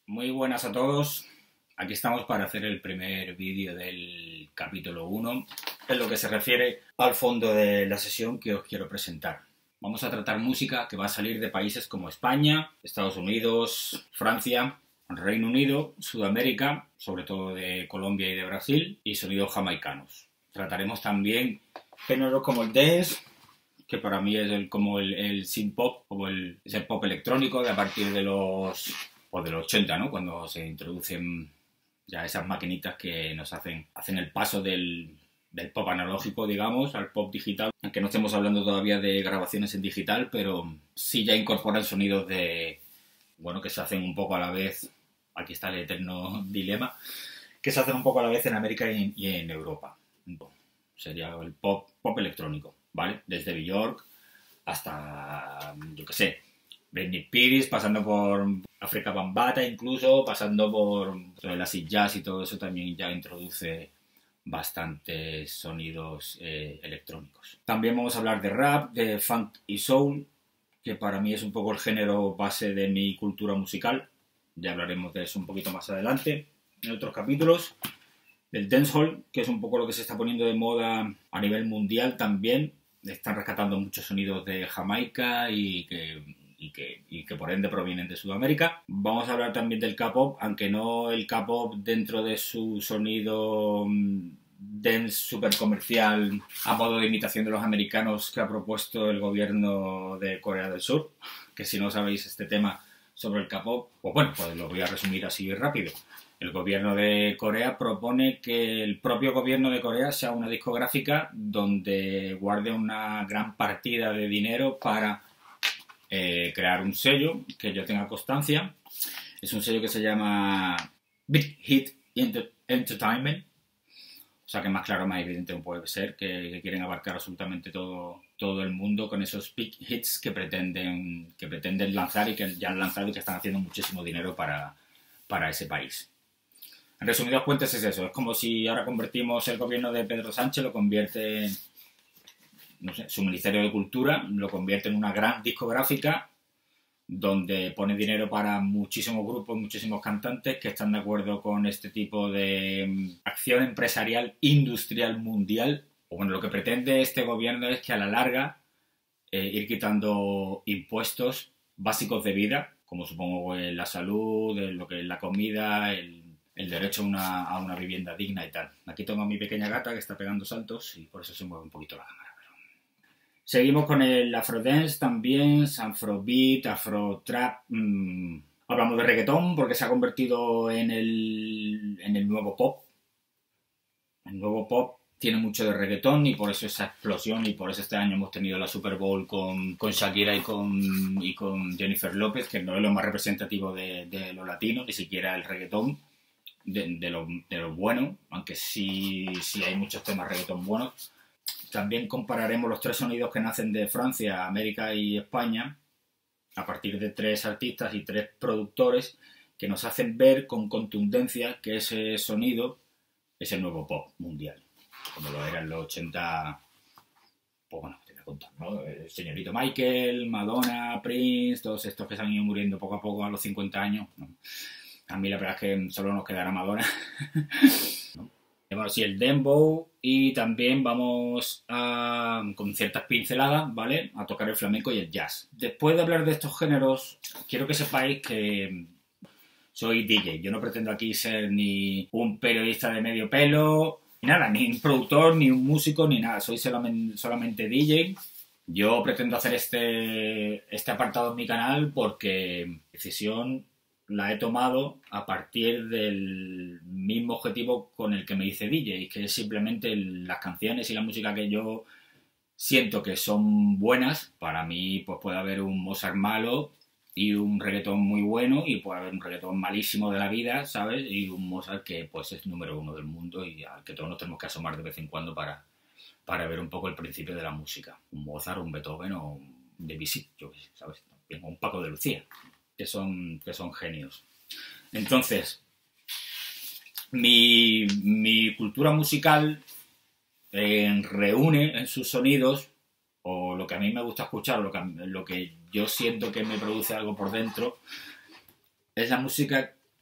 Muy buenas a todos. Aquí estamos para hacer el primer vídeo del capítulo 1 en lo que se refiere al fondo de la sesión que os quiero presentar. Vamos a tratar música que va a salir de países como España, Estados Unidos, Francia, Reino Unido, Sudamérica, sobre todo de Colombia y de Brasil, y sonidos jamaicanos. Trataremos también géneros como el dance, que para mí es como el synth pop, como es el pop electrónico de a partir de los 80, ¿no? Cuando se introducen ya esas maquinitas que nos hacen el paso del pop analógico, digamos, al pop digital, aunque no estemos hablando todavía de grabaciones en digital, pero sí ya incorporan sonidos que se hacen un poco a la vez. Aquí está el eterno dilema, que se hacen un poco a la vez en América y en Europa. Sería el pop electrónico, ¿vale? Desde Björk hasta, yo qué sé, Britney Spears, pasando por Afrika Bambaataa incluso, pasando por el acid jazz y todo eso también ya introduce bastantes sonidos electrónicos. También vamos a hablar de rap, de funk y soul, que para mí es un poco el género base de mi cultura musical. Ya hablaremos de eso un poquito más adelante en otros capítulos. Del dancehall, que es un poco lo que se está poniendo de moda a nivel mundial también. Están rescatando muchos sonidos de Jamaica y que por ende provienen de Sudamérica. Vamos a hablar también del K-pop, aunque no el K-pop dentro de su sonido dance super comercial a modo de imitación de los americanos que ha propuesto el gobierno de Corea del Sur, que si no sabéis este tema sobre el K-pop, pues lo voy a resumir así rápido. El gobierno de Corea propone que el propio gobierno de Corea sea una discográfica donde guarde una gran partida de dinero para crear un sello que yo tenga constancia. Es un sello que se llama Big Hit Entertainment. O sea que más claro, más evidente no puede ser, que quieren abarcar absolutamente todo el mundo con esos big hits que pretenden lanzar y que ya han lanzado y que están haciendo muchísimo dinero para ese país. En resumidas cuentas es eso. Es como si ahora convertimos el gobierno de Pedro Sánchez, lo convierte en, no sé, su Ministerio de Cultura, lo convierte en una gran discográfica donde pone dinero para muchísimos grupos, muchísimos cantantes que están de acuerdo con este tipo de acción empresarial industrial mundial. Lo que pretende este gobierno es que a la larga ir quitando impuestos básicos de vida, como supongo la salud, lo que es la comida, el derecho a una vivienda digna y tal. Aquí tengo a mi pequeña gata que está pegando saltos y por eso se mueve un poquito la cámara. Seguimos con el Afrodance también, Afrobeat, Afrotrap. Hablamos de reggaetón porque se ha convertido en el nuevo pop. El nuevo pop tiene mucho de reggaetón y por eso esa explosión y por eso este año hemos tenido la Super Bowl con Shakira y con Jennifer López, que no es lo más representativo de lo latino, ni siquiera el reggaetón de lo bueno, aunque sí hay muchos temas reggaetón buenos. También compararemos los tres sonidos que nacen de Francia, América y España a partir de tres artistas y tres productores que nos hacen ver con contundencia que ese sonido es el nuevo pop mundial, como lo era en los 80, te voy a contar, ¿no? El señorito Michael, Madonna, Prince, todos estos que se han ido muriendo poco a poco a los 50 años. ¿No? A mí la verdad es que solo nos quedará Madonna. ¿No? Bueno, sí, el dembow, y también vamos con ciertas pinceladas, ¿vale? A tocar el flamenco y el jazz. Después de hablar de estos géneros, quiero que sepáis que soy DJ. Yo no pretendo aquí ser ni un periodista de medio pelo, ni nada, ni un productor, ni un músico, ni nada. Soy solamente DJ. Yo pretendo hacer este apartado en mi canal porque decisión la he tomado a partir del mismo objetivo con el que me hice DJ, que es simplemente las canciones y la música que yo siento que son buenas. Para mí pues puede haber un Mozart malo y un reggaetón muy bueno, y puede haber un reggaetón malísimo de la vida, ¿sabes? Y un Mozart que pues es número uno del mundo y al que todos nos tenemos que asomar de vez en cuando para ver un poco el principio de la música. Un Mozart, un Beethoven o un Debussy, yo ¿sabes? Un Paco de Lucía, que son genios. Entonces, mi cultura musical reúne en sus sonidos, o lo que a mí me gusta escuchar, lo que yo siento que me produce algo por dentro, es la música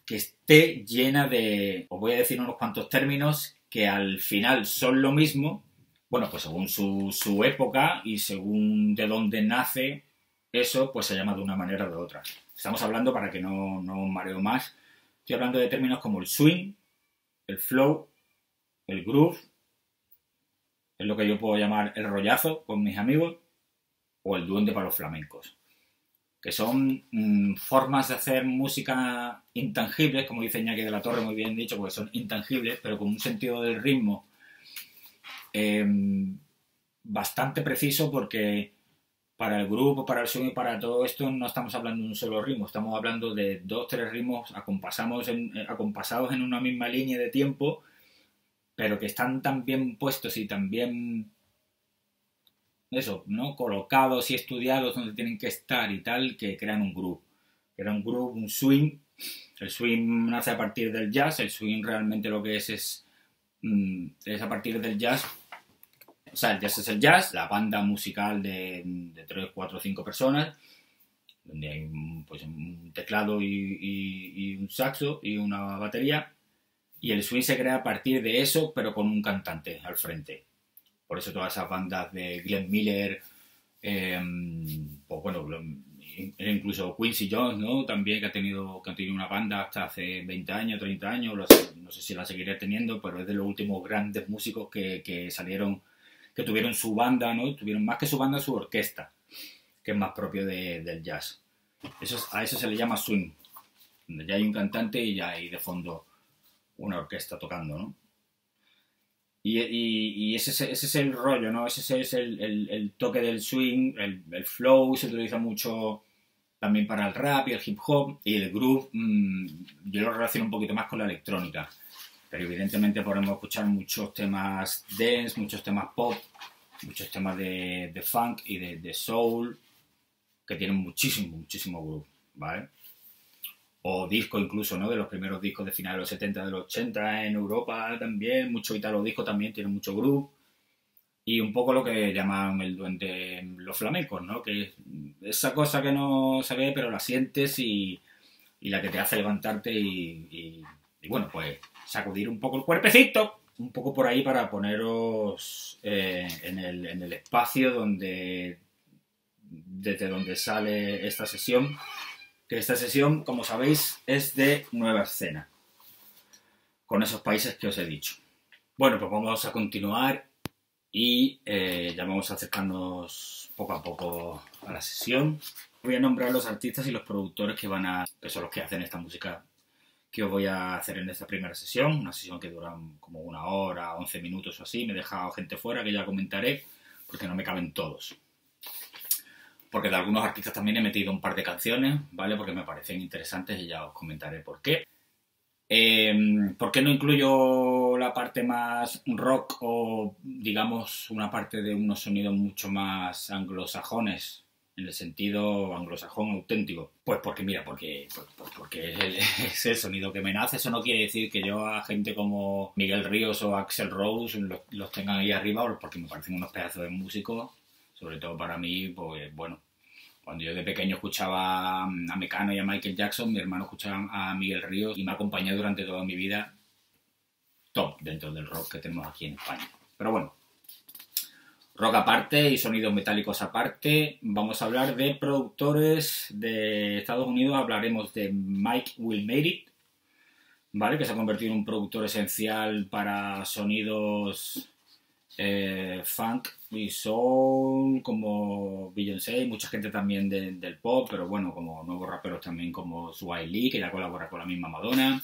que esté llena de, os voy a decir unos cuantos términos que al final son lo mismo, bueno, pues según su época y según de dónde nace eso, pues se llama de una manera o de otra. Estamos hablando, para que no os mareo más, estoy hablando de términos como el swing, el flow, el groove, es lo que yo puedo llamar el rollazo con mis amigos, o el duende para los flamencos, que son formas de hacer música intangibles, como dice Iñaki de la Torre, muy bien dicho, porque son intangibles, pero con un sentido del ritmo bastante preciso, porque para el grupo, para el swing y para todo esto no estamos hablando de un solo ritmo, estamos hablando de 2 o 3 ritmos acompasados en una misma línea de tiempo, pero que están tan bien puestos y tan bien eso, ¿no? Colocados y estudiados donde tienen que estar y tal, que crean un groove. Crean un groove, un swing. El swing nace a partir del jazz. El swing realmente lo que es a partir del jazz. O sea, el jazz es el jazz, la banda musical de 3, 4, 5 personas, donde hay pues, un teclado y un saxo y una batería. Y el swing se crea a partir de eso, pero con un cantante al frente. Por eso todas esas bandas de Glenn Miller, pues bueno, incluso Quincy Jones, ¿no? También que ha tenido una banda hasta hace 20 años, 30 años, no sé si la seguiré teniendo, pero es de los últimos grandes músicos que salieron, que tuvieron su banda, ¿no? Tuvieron más que su banda, su orquesta, que es más propio del jazz. A eso se le llama swing, donde ya hay un cantante y ya hay de fondo una orquesta tocando, ¿no? Y ese es el rollo, ¿no? Ese es el toque del swing, el flow se utiliza mucho también para el rap y el hip hop, y el groove yo lo relaciono un poquito más con la electrónica, pero evidentemente podemos escuchar muchos temas dance, muchos temas pop, muchos temas de funk y de soul, que tienen muchísimo groove, ¿vale? O disco incluso, ¿no? De los primeros discos de finales de los 70, de los 80 en Europa también, mucho italo disco también, tiene mucho groove. Y un poco lo que llaman el duende los flamencos, ¿no? Que es esa cosa que no se ve, pero la sientes y la que te hace levantarte y bueno, pues sacudir un poco el cuerpecito, un poco por ahí para poneros en el espacio desde donde sale esta sesión. Que esta sesión, como sabéis, es de Nueva Escena, con esos países que os he dicho. Bueno, pues vamos a continuar y ya vamos a acercarnos poco a poco a la sesión. Voy a nombrar los artistas y los productores que son los que hacen esta música que os voy a hacer en esta primera sesión, una sesión que dura como 1 hora, 11 minutos o así. Me he dejado gente fuera que ya comentaré, porque no me caben todos. Porque de algunos artistas también he metido un par de canciones, ¿vale? Porque me parecen interesantes y ya os comentaré por qué. ¿Por qué no incluyo la parte más rock o, digamos, una parte de unos sonidos mucho más anglosajones, en el sentido anglosajón auténtico? Pues porque, mira, porque es el sonido que me nace. Eso no quiere decir que yo a gente como Miguel Ríos o Axl Rose los tenga ahí arriba, porque me parecen unos pedazos de músicos. Sobre todo para mí, pues bueno, cuando yo de pequeño escuchaba a Mecano y a Michael Jackson, mi hermano escuchaba a Miguel Ríos y me ha acompañado durante toda mi vida, top dentro del rock que tenemos aquí en España. Pero bueno, rock aparte y sonidos metálicos aparte, vamos a hablar de productores de Estados Unidos. Hablaremos de Mike Will Made It, ¿vale? Que se ha convertido en un productor esencial para sonidos funk y soul, como Beyoncé y mucha gente también del pop, pero bueno, como nuevos raperos también como Swae Lee, que ya colabora con la misma Madonna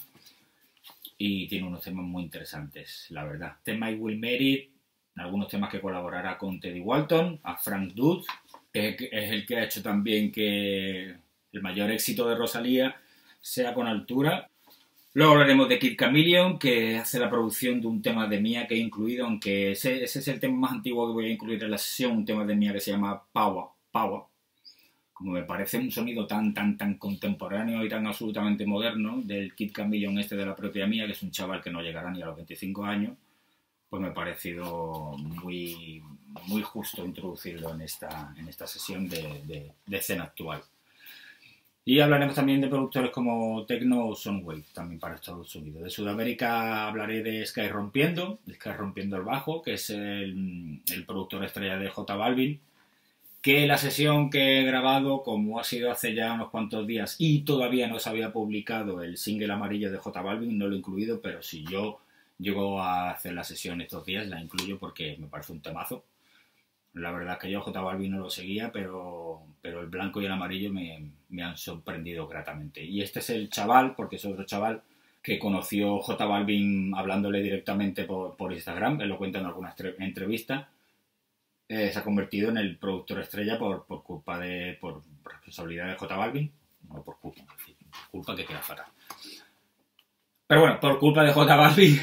y tiene unos temas muy interesantes, la verdad. Mike Will Made It, algunos temas que colaborará con Teddy Walton, a Frank Dude, que es el que ha hecho también que el mayor éxito de Rosalía sea Con Altura. Luego hablaremos de Kid Chameleon, que hace la producción de un tema de Mía que he incluido, aunque ese es el tema más antiguo que voy a incluir en la sesión, un tema de Mía que se llama Power. Como me parece un sonido tan contemporáneo y tan absolutamente moderno del Kid Chameleon de la propia Mía, que es un chaval que no llegará ni a los 25 años, pues me ha parecido muy justo introducirlo en esta sesión de escena actual. Y hablaremos también de productores como Tecno o Soundwave, también para Estados Unidos. De Sudamérica hablaré de Sky Rompiendo el Bajo, que es el productor estrella de J Balvin, que la sesión que he grabado, como ha sido hace ya unos cuantos días y todavía no se había publicado el single amarillo de J Balvin, no lo he incluido, pero si yo llego a hacer la sesión estos días, la incluyo porque me parece un temazo. La verdad es que yo J Balvin no lo seguía, pero el blanco y el amarillo me han sorprendido gratamente. Y este es el chaval, porque es otro chaval que conoció J Balvin hablándole directamente por Instagram, él lo cuenta en algunas entrevistas. Se ha convertido en el productor estrella por responsabilidad de J Balvin, no por culpa, por culpa que queda fatal. Pero bueno, por culpa de J Balvin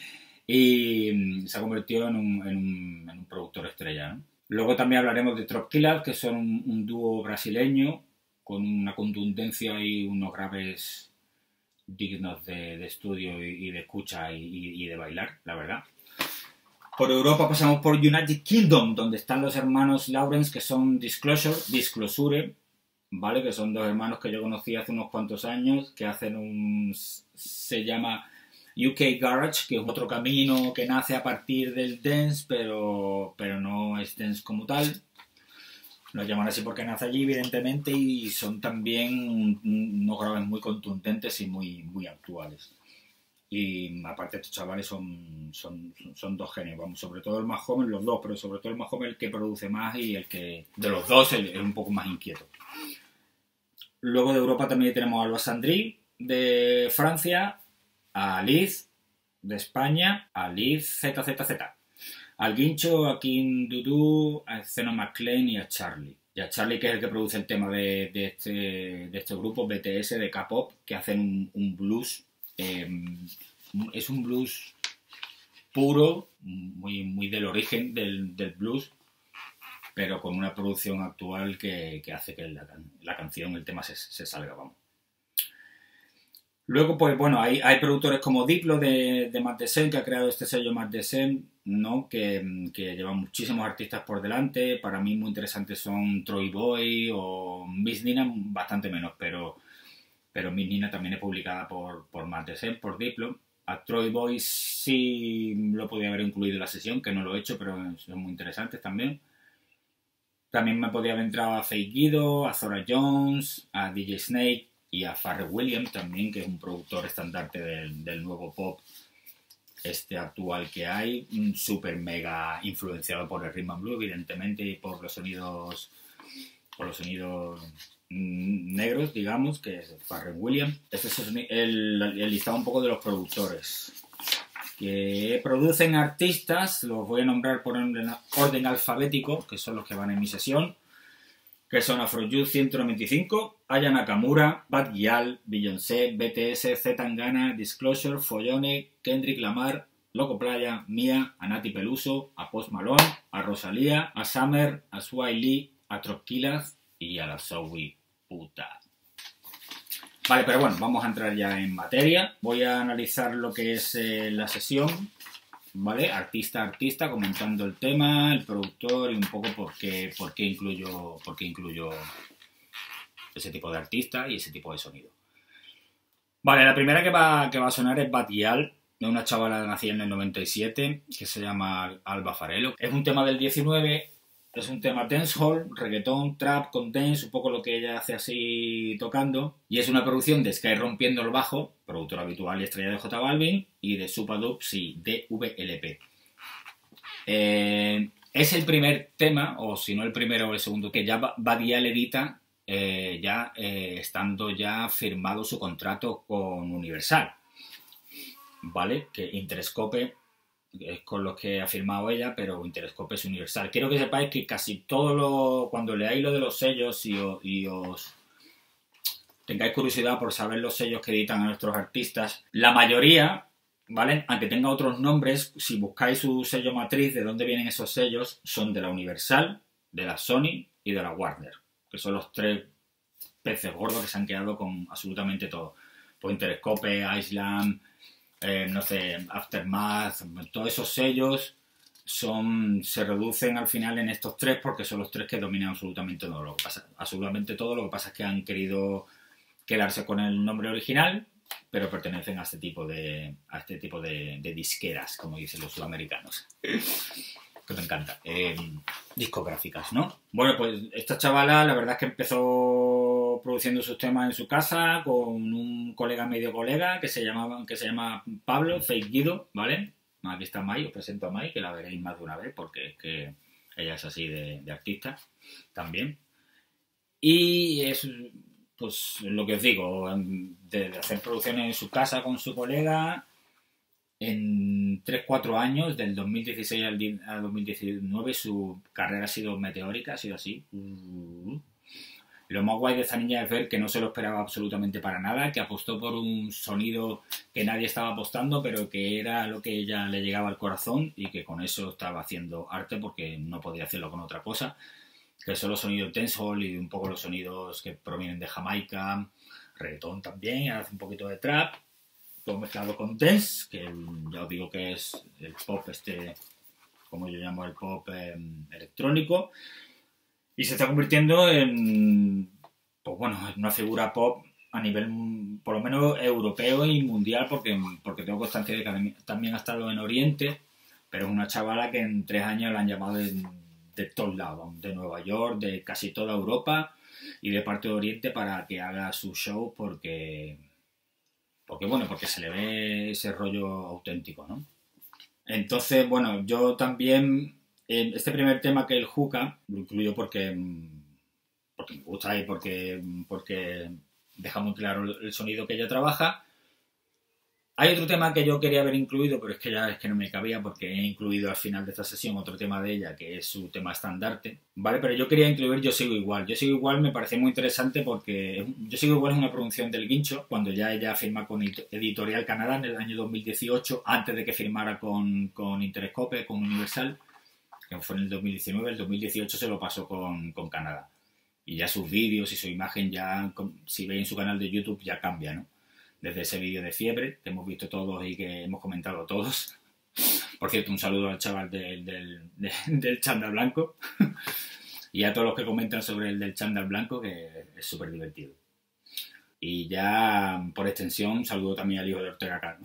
y se ha convertido en un productor estrella, ¿no? Luego también hablaremos de Tropkillaz, que son un dúo brasileño con una contundencia y unos graves dignos de estudio y de escucha y de bailar, la verdad. Por Europa pasamos por United Kingdom, donde están los hermanos Lawrence, que son Disclosure, ¿vale? Que son dos hermanos que yo conocí hace unos cuantos años, que hacen se llama UK Garage, que es otro camino que nace a partir del dance, pero no es dance como tal. Lo llaman así porque nace allí, evidentemente, y son también unos graves muy contundentes y muy actuales. Y aparte estos chavales son dos genios, vamos, sobre todo el más joven, los dos, pero sobre todo el más joven el que produce más y el que, de los dos, es un poco más inquieto. Luego de Europa también tenemos a Alba Sandri de Francia, a Liz de España, a Liz ZZZ, al Guincho, a King Dudu, a Zeno McLean y a Charlie. Y a Charlie, que es el que produce el tema de este grupo, BTS, de K-pop, que hacen un blues. Es un blues puro, muy del origen del blues, pero con una producción actual que hace que la canción, el tema se salga, vamos. Luego, pues bueno, hay productores como Diplo de Matt Descent, que ha creado este sello Matt Descent, ¿no? Que lleva muchísimos artistas por delante. Para mí muy interesantes son Troy Boy o Miss Nina, bastante menos, pero Miss Nina también es publicada por Matt Descent, por Diplo. A Troy Boy sí lo podía haber incluido en la sesión, que no lo he hecho, pero son muy interesantes también. También me podía haber entrado a Faith Guido, a Zora Jones, a DJ Snake y a Pharrell Williams también, que es un productor estandarte del nuevo pop actual que hay, súper mega influenciado por el rhythm and blues, evidentemente, y por los sonidos negros, digamos, que es Pharrell Williams. Este es el listado un poco de los productores que producen artistas. Los voy a nombrar por orden alfabético, que son los que van en mi sesión, que son Afrojuice 195, Aya Nakamura, Bad Gyal, Beyoncé, BTS, Z Tangana, Disclosure, Follone, Kendrick Lamar, Loco Playa, Mia, a Nati Peluso, a Post Malone, a Rosalía, a Summer, a Sway Lee, a Tropkillaz y a la Zoe puta. Vale, pero bueno, vamos a entrar ya en materia. Voy a analizar lo que es la sesión, ¿vale? Artista a artista, comentando el tema, el productor y un poco por qué incluyo ese tipo de artista y ese tipo de sonido. Vale, la primera que va a sonar es Bad Gyal, de una chavala nacida en el 97, que se llama Alba Farello. Es un tema del 19, es un tema dancehall, reggaetón, trap con dance, un poco lo que ella hace así tocando. Y es una producción de Sky Rompiendo el Bajo, productor habitual y estrella de J Balvin, y de Supadubs y DVLP. Es el primer tema, o si no el primero o el segundo, que ya Bad Gyal edita estando ya firmado su contrato con Universal, ¿vale? Que Interscope es con los que ha firmado ella, pero Interscope es Universal. Quiero que sepáis que casi cuando leáis lo de los sellos y os tengáis curiosidad por saber los sellos que editan a nuestros artistas, la mayoría, ¿vale? Aunque tenga otros nombres, si buscáis su sello matriz, de dónde vienen esos sellos, son de la Universal, de la Sony y de la Warner, que son los tres peces gordos que se han quedado con absolutamente todo. Pues Interscope, Island, no sé, Aftermath, todos esos sellos se reducen al final en estos tres porque son los tres que dominan absolutamente todo. Lo que pasa es que han querido quedarse con el nombre original, pero pertenecen a este tipo de disqueras, como dicen los sudamericanos. Que me encanta. Discográficas, ¿no? Bueno, pues esta chavala, la verdad es que empezó produciendo sus temas en su casa con un colega medio colega que se llama Pablo, Fake Guido, ¿vale? Aquí está Mai, os presento a Mai, que la veréis más de una vez porque es que ella es así de artista también. Y es, pues, lo que os digo, de hacer producciones en su casa con su colega. En 3-4 años, del 2016 al 2019, su carrera ha sido meteórica, ha sido así. Lo más guay de esta niña es ver que no se lo esperaba absolutamente para nada, que apostó por un sonido que nadie estaba apostando, pero que era lo que ella le llegaba al corazón y que con eso estaba haciendo arte porque no podía hacerlo con otra cosa, que son los sonidos dancehall y un poco los sonidos que provienen de Jamaica, reggaetón también, hace un poquito de trap, todo mezclado con dance, que ya os digo que es el pop como yo llamo el pop electrónico, y se está convirtiendo en, pues bueno, en una figura pop a nivel por lo menos europeo y mundial, porque tengo constancia de que también ha estado en Oriente, pero es una chavala que en 3 años la han llamado de todos lados, de Nueva York, de casi toda Europa y de parte de Oriente para que haga su show porque se le ve ese rollo auténtico, ¿no? Entonces, bueno, yo también, este primer tema que es el Juca, lo incluyo porque me gusta y porque deja muy claro el sonido que ella trabaja. Hay otro tema que yo quería haber incluido, pero es que no me cabía porque he incluido al final de esta sesión otro tema de ella, que es su tema estandarte, ¿vale? Pero yo quería incluir Yo Sigo Igual. Yo Sigo Igual me parece muy interesante porque Yo Sigo Igual es una producción del Guincho, cuando ya ella firma con Editorial Canadá en el año 2018, antes de que firmara con Interscope, con Universal, que fue en el 2019, el 2018 se lo pasó con Canadá. Y ya sus vídeos y su imagen ya, si veis en su canal de YouTube, ya cambia, ¿no? Desde ese vídeo de Fiebre, que hemos visto todos y que hemos comentado todos. Por cierto, un saludo al chaval del chándal blanco. Y a todos los que comentan sobre el del chándal blanco, que es súper divertido. Y ya, por extensión, un saludo también al hijo de Ortega Cano.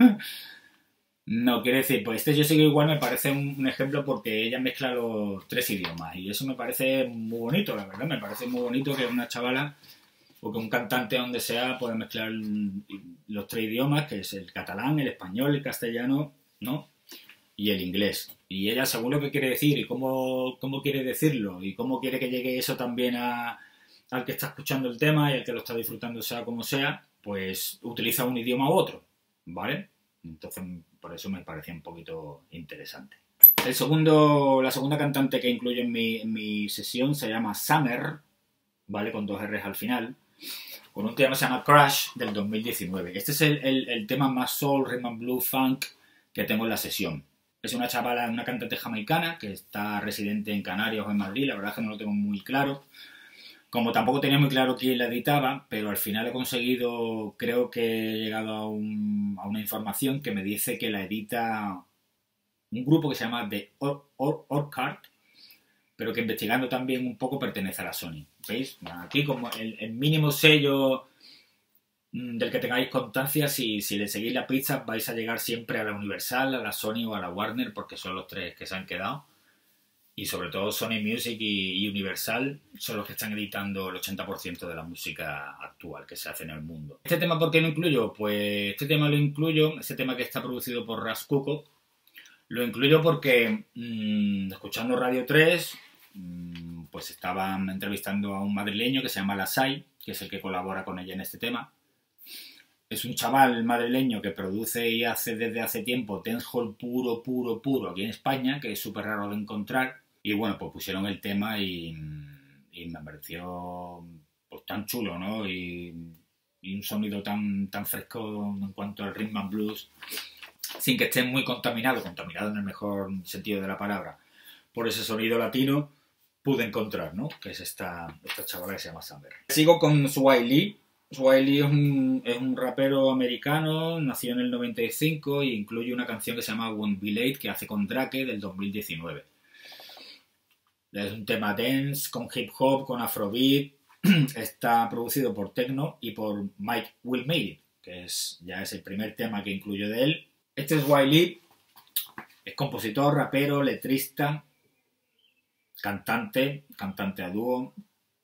No, quiero decir, pues Yo Sigo Igual me parece un ejemplo porque ella mezcla los 3 idiomas. Y eso me parece muy bonito, la verdad. Me parece muy bonito que una chavala o que un cantante donde sea puede mezclar los 3 idiomas, que es el catalán, el español, el castellano, ¿no? Y el inglés. Y ella, según lo que quiere decir y cómo quiere decirlo y cómo quiere que llegue eso también al que está escuchando el tema y al que lo está disfrutando sea como sea, pues utiliza un idioma u otro, ¿vale? Entonces, por eso me parecía un poquito interesante. La segunda cantante que incluyo en mi sesión se llama Summer, ¿vale? Con 2 R's al final, con un tema que se llama Crash del 2019. Este es el tema más soul, rhythm and blues, funk que tengo en la sesión. Es una chavala, una cantante jamaicana que está residente en Canarias o en Madrid, la verdad es que no lo tengo muy claro. Como tampoco tenía muy claro quién la editaba, pero al final he conseguido, creo que he llegado a una información que me dice que la edita un grupo que se llama The Orchard, pero que investigando también un poco pertenece a la Sony. ¿Veis? Aquí como el mínimo sello del que tengáis constancia, si le seguís la pista vais a llegar siempre a la Universal, a la Sony o a la Warner, porque son los 3 que se han quedado. Y sobre todo Sony Music y Universal son los que están editando el 80% de la música actual que se hace en el mundo. ¿Este tema por qué lo incluyo? Pues este tema lo incluyo, este tema que está producido por Ras Cuco, lo incluyo porque escuchando Radio 3, pues estaban entrevistando a un madrileño que se llama Lasai, que es el que colabora con ella en este tema. Es un chaval madrileño que produce y hace desde hace tiempo dancehall puro aquí en España, que es súper raro de encontrar. Y bueno, pues pusieron el tema y me pareció pues tan chulo, ¿no? Y un sonido tan fresco en cuanto al rhythm and blues, sin que esté muy contaminado en el mejor sentido de la palabra, por ese sonido latino, pude encontrar, ¿no? Que es esta chavala que se llama Summer. Sigo con Swae Lee. Swae Lee es un rapero americano, nació en el 95 y incluye una canción que se llama Won't Be Late, que hace con Drake del 2019. Es un tema dance, con hip hop, con afrobeat, está producido por Tecno y por Mike Will Made It, que ya es el primer tema que incluyo de él. Este es Wiley, es compositor, rapero, letrista, cantante a dúo.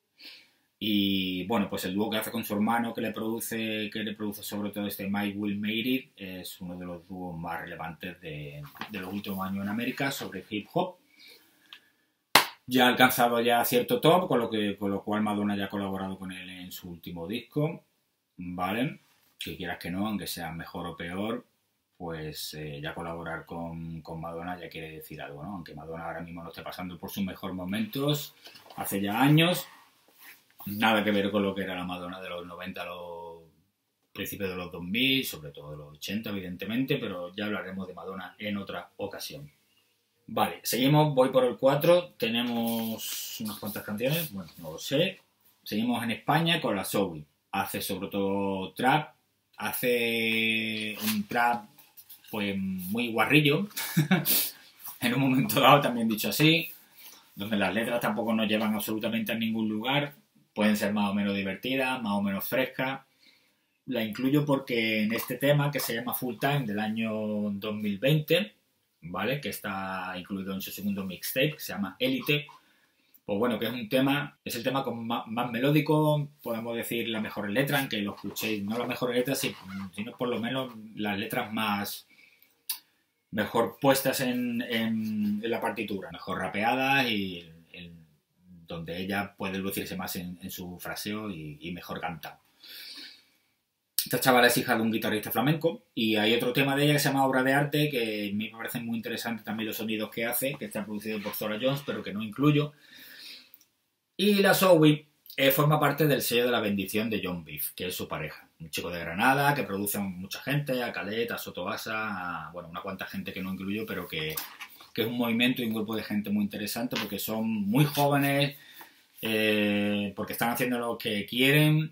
Y bueno, pues el dúo que hace con su hermano que le produce sobre todo este Mike Will Made It es uno de los dúos más relevantes de los últimos años en América sobre hip hop. Ya ha alcanzado ya cierto top, con lo cual Madonna ya ha colaborado con él en su último disco, ¿vale? Que quieras que no, aunque sea mejor o peor, pues ya colaborar con Madonna ya quiere decir algo, ¿no? Aunque Madonna ahora mismo no esté pasando por sus mejores momentos, hace ya años, nada que ver con lo que era la Madonna de los 90 a los principios de los 2000, sobre todo de los 80 evidentemente, pero ya hablaremos de Madonna en otra ocasión. Vale, seguimos, voy por el 4, tenemos unas cuantas canciones, bueno, no lo sé. Seguimos en España con la Zoe. Hace sobre todo trap, hace un trap pues muy guarrillo, en un momento dado también dicho así, donde las letras tampoco nos llevan absolutamente a ningún lugar, pueden ser más o menos divertidas, más o menos frescas. La incluyo porque en este tema, que se llama Full Time, del año 2020, ¿vale? Que está incluido en su segundo mixtape, que se llama Élite. Pues bueno, que es el tema con más melódico, podemos decir la mejor letra, aunque lo escuchéis, no las mejores letras, sino por lo menos las letras mejor puestas en la partitura, mejor rapeadas y donde ella puede lucirse más en su fraseo y mejor cantado. Esta chavala es hija de un guitarrista flamenco y hay otro tema de ella que se llama Obra de Arte, que me parece muy interesante también los sonidos que hace, que está producido por Zora Jones, pero que no incluyo. Y la Zoe forma parte del sello de la bendición de John Beef, que es su pareja. Un chico de Granada que produce a mucha gente, a Calet, a Soto Basa, bueno, una cuanta gente que no incluyo, pero que es un movimiento y un grupo de gente muy interesante porque son muy jóvenes, porque están haciendo lo que quieren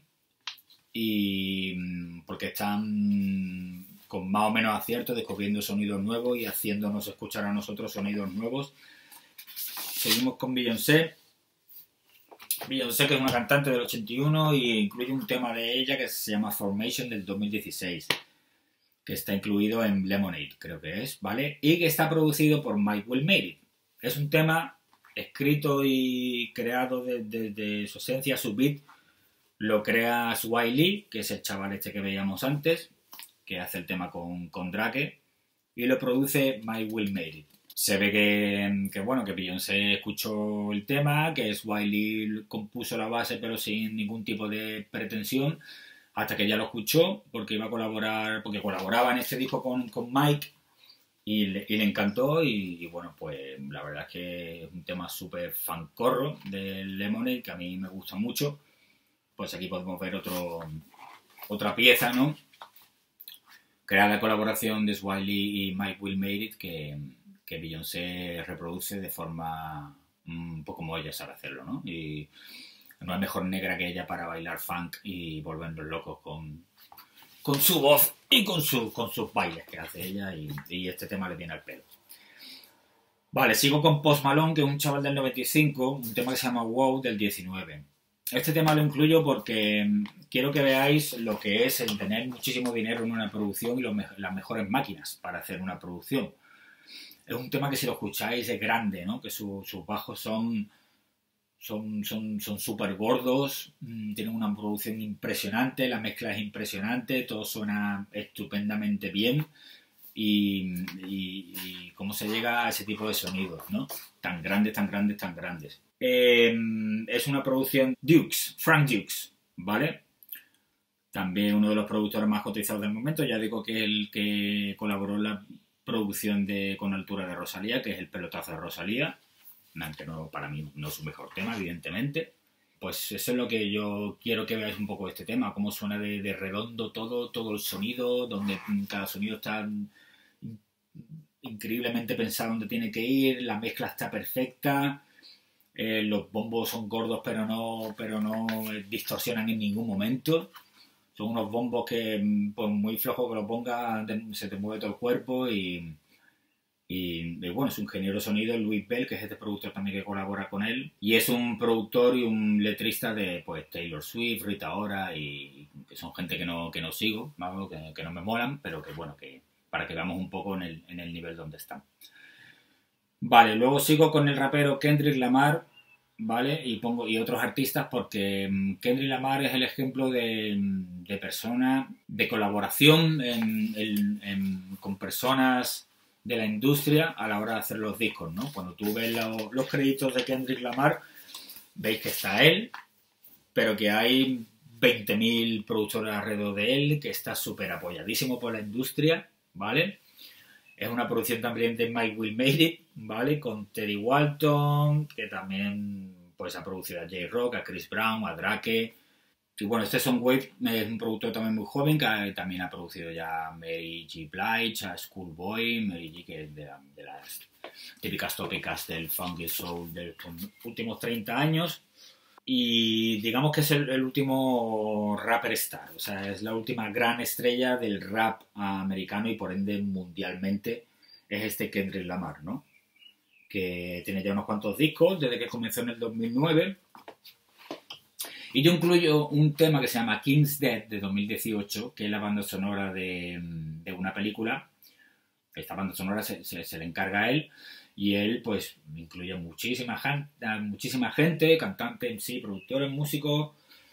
y porque están con más o menos acierto descubriendo sonidos nuevos y haciéndonos escuchar a nosotros sonidos nuevos. Seguimos con Beyoncé. Beyoncé, que es una cantante del 81 y incluye un tema de ella que se llama Formation del 2016, que está incluido en Lemonade, creo que es, ¿vale? Y que está producido por Mike Will Made It. Es un tema escrito y creado desde su esencia, su beat. Lo crea Wiley, que es el chaval este que veíamos antes, que hace el tema con Drake, y lo produce Mike Will Made It. Se ve que Beyoncé escuchó el tema, que Wiley compuso la base pero sin ningún tipo de pretensión, hasta que ella lo escuchó, porque colaboraba en este disco con Mike, y le encantó, y bueno, pues la verdad es que es un tema súper fancorro de Lemonade, que a mí me gusta mucho. Pues aquí podemos ver otra pieza, ¿no? Crea la colaboración de Wiley y Mike Will Made It que Beyoncé reproduce de forma un poco como ella sabe hacerlo, ¿no? Y no hay mejor negra que ella para bailar funk y volvernos locos con su voz y con sus bailes que hace ella, y este tema le viene al pelo. Vale, sigo con Post Malone, que es un chaval del 95, un tema que se llama Wow del 19. Este tema lo incluyo porque quiero que veáis lo que es el tener muchísimo dinero en una producción y las mejores máquinas para hacer una producción. Es un tema que si lo escucháis es grande, ¿no? Que sus bajos son súper gordos, tienen una producción impresionante, la mezcla es impresionante, todo suena estupendamente bien y cómo se llega a ese tipo de sonidos, ¿no? Tan grandes, tan grandes, tan grandes. Es una producción Frank Dukes, ¿vale? También uno de los productores más cotizados del momento, ya digo que el que colaboró en la producción con altura de Rosalía, que es el pelotazo de Rosalía, aunque no, para mí no es su mejor tema, evidentemente. Pues eso es lo que yo quiero que veáis un poco este tema, cómo suena de redondo todo el sonido, donde cada sonido está increíblemente pensado donde tiene que ir, la mezcla está perfecta. Los bombos son gordos pero no distorsionan en ningún momento. Son unos bombos que, pues muy flojos que los pongas, se te mueve todo el cuerpo y Y bueno, es un ingeniero de sonido, Louis Bell, que es este productor también que colabora con él. Y es un productor y un letrista de pues Taylor Swift, Rita Ora, y que son gente que no sigo, ¿no? Que no me molan, pero que bueno, que para que veamos un poco en el nivel donde están. Vale, luego sigo con el rapero Kendrick Lamar, ¿vale? Y otros artistas porque Kendrick Lamar es el ejemplo de persona, de colaboración con personas de la industria a la hora de hacer los discos, ¿no? Cuando tú ves los créditos de Kendrick Lamar, veis que está él, pero que hay 20.000 productores alrededor de él, que está súper apoyadísimo por la industria, ¿vale? Es una producción también de Mike Will Made It, ¿vale? Con Teddy Walton, que también pues ha producido a J-Rock, a Chris Brown, a Drake. Y bueno, este Soundwave es un productor también muy joven que también ha producido ya a Mary J. Blige, a Schoolboy, Mary J. que es de las típicas tópicas del funky soul de los últimos 30 años. Y digamos que es el último rapper star, o sea, es la última gran estrella del rap americano y por ende mundialmente es este Kendrick Lamar, ¿no? Que tiene ya unos cuantos discos desde que comenzó en el 2009. Y yo incluyo un tema que se llama King's Dead de 2018, que es la banda sonora de una película. Esta banda sonora se le encarga a él. Y él, pues, incluye muchísima gente, cantante en sí, productores, músicos.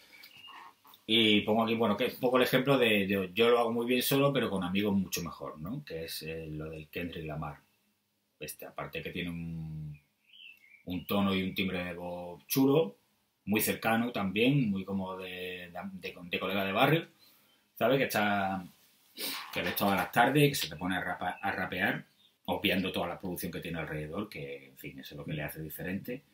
Y pongo aquí, bueno, que es un poco el ejemplo de yo lo hago muy bien solo, pero con amigos mucho mejor, ¿no? Que es lo del Kendrick Lamar. Aparte que tiene un tono y un timbre de voz chulo, muy cercano también, muy como de colega de barrio, ¿sabes? Que ves todas las tardes y que se te pone a rapear, obviando toda la producción que tiene alrededor, que, en fin, eso es lo que le hace diferente.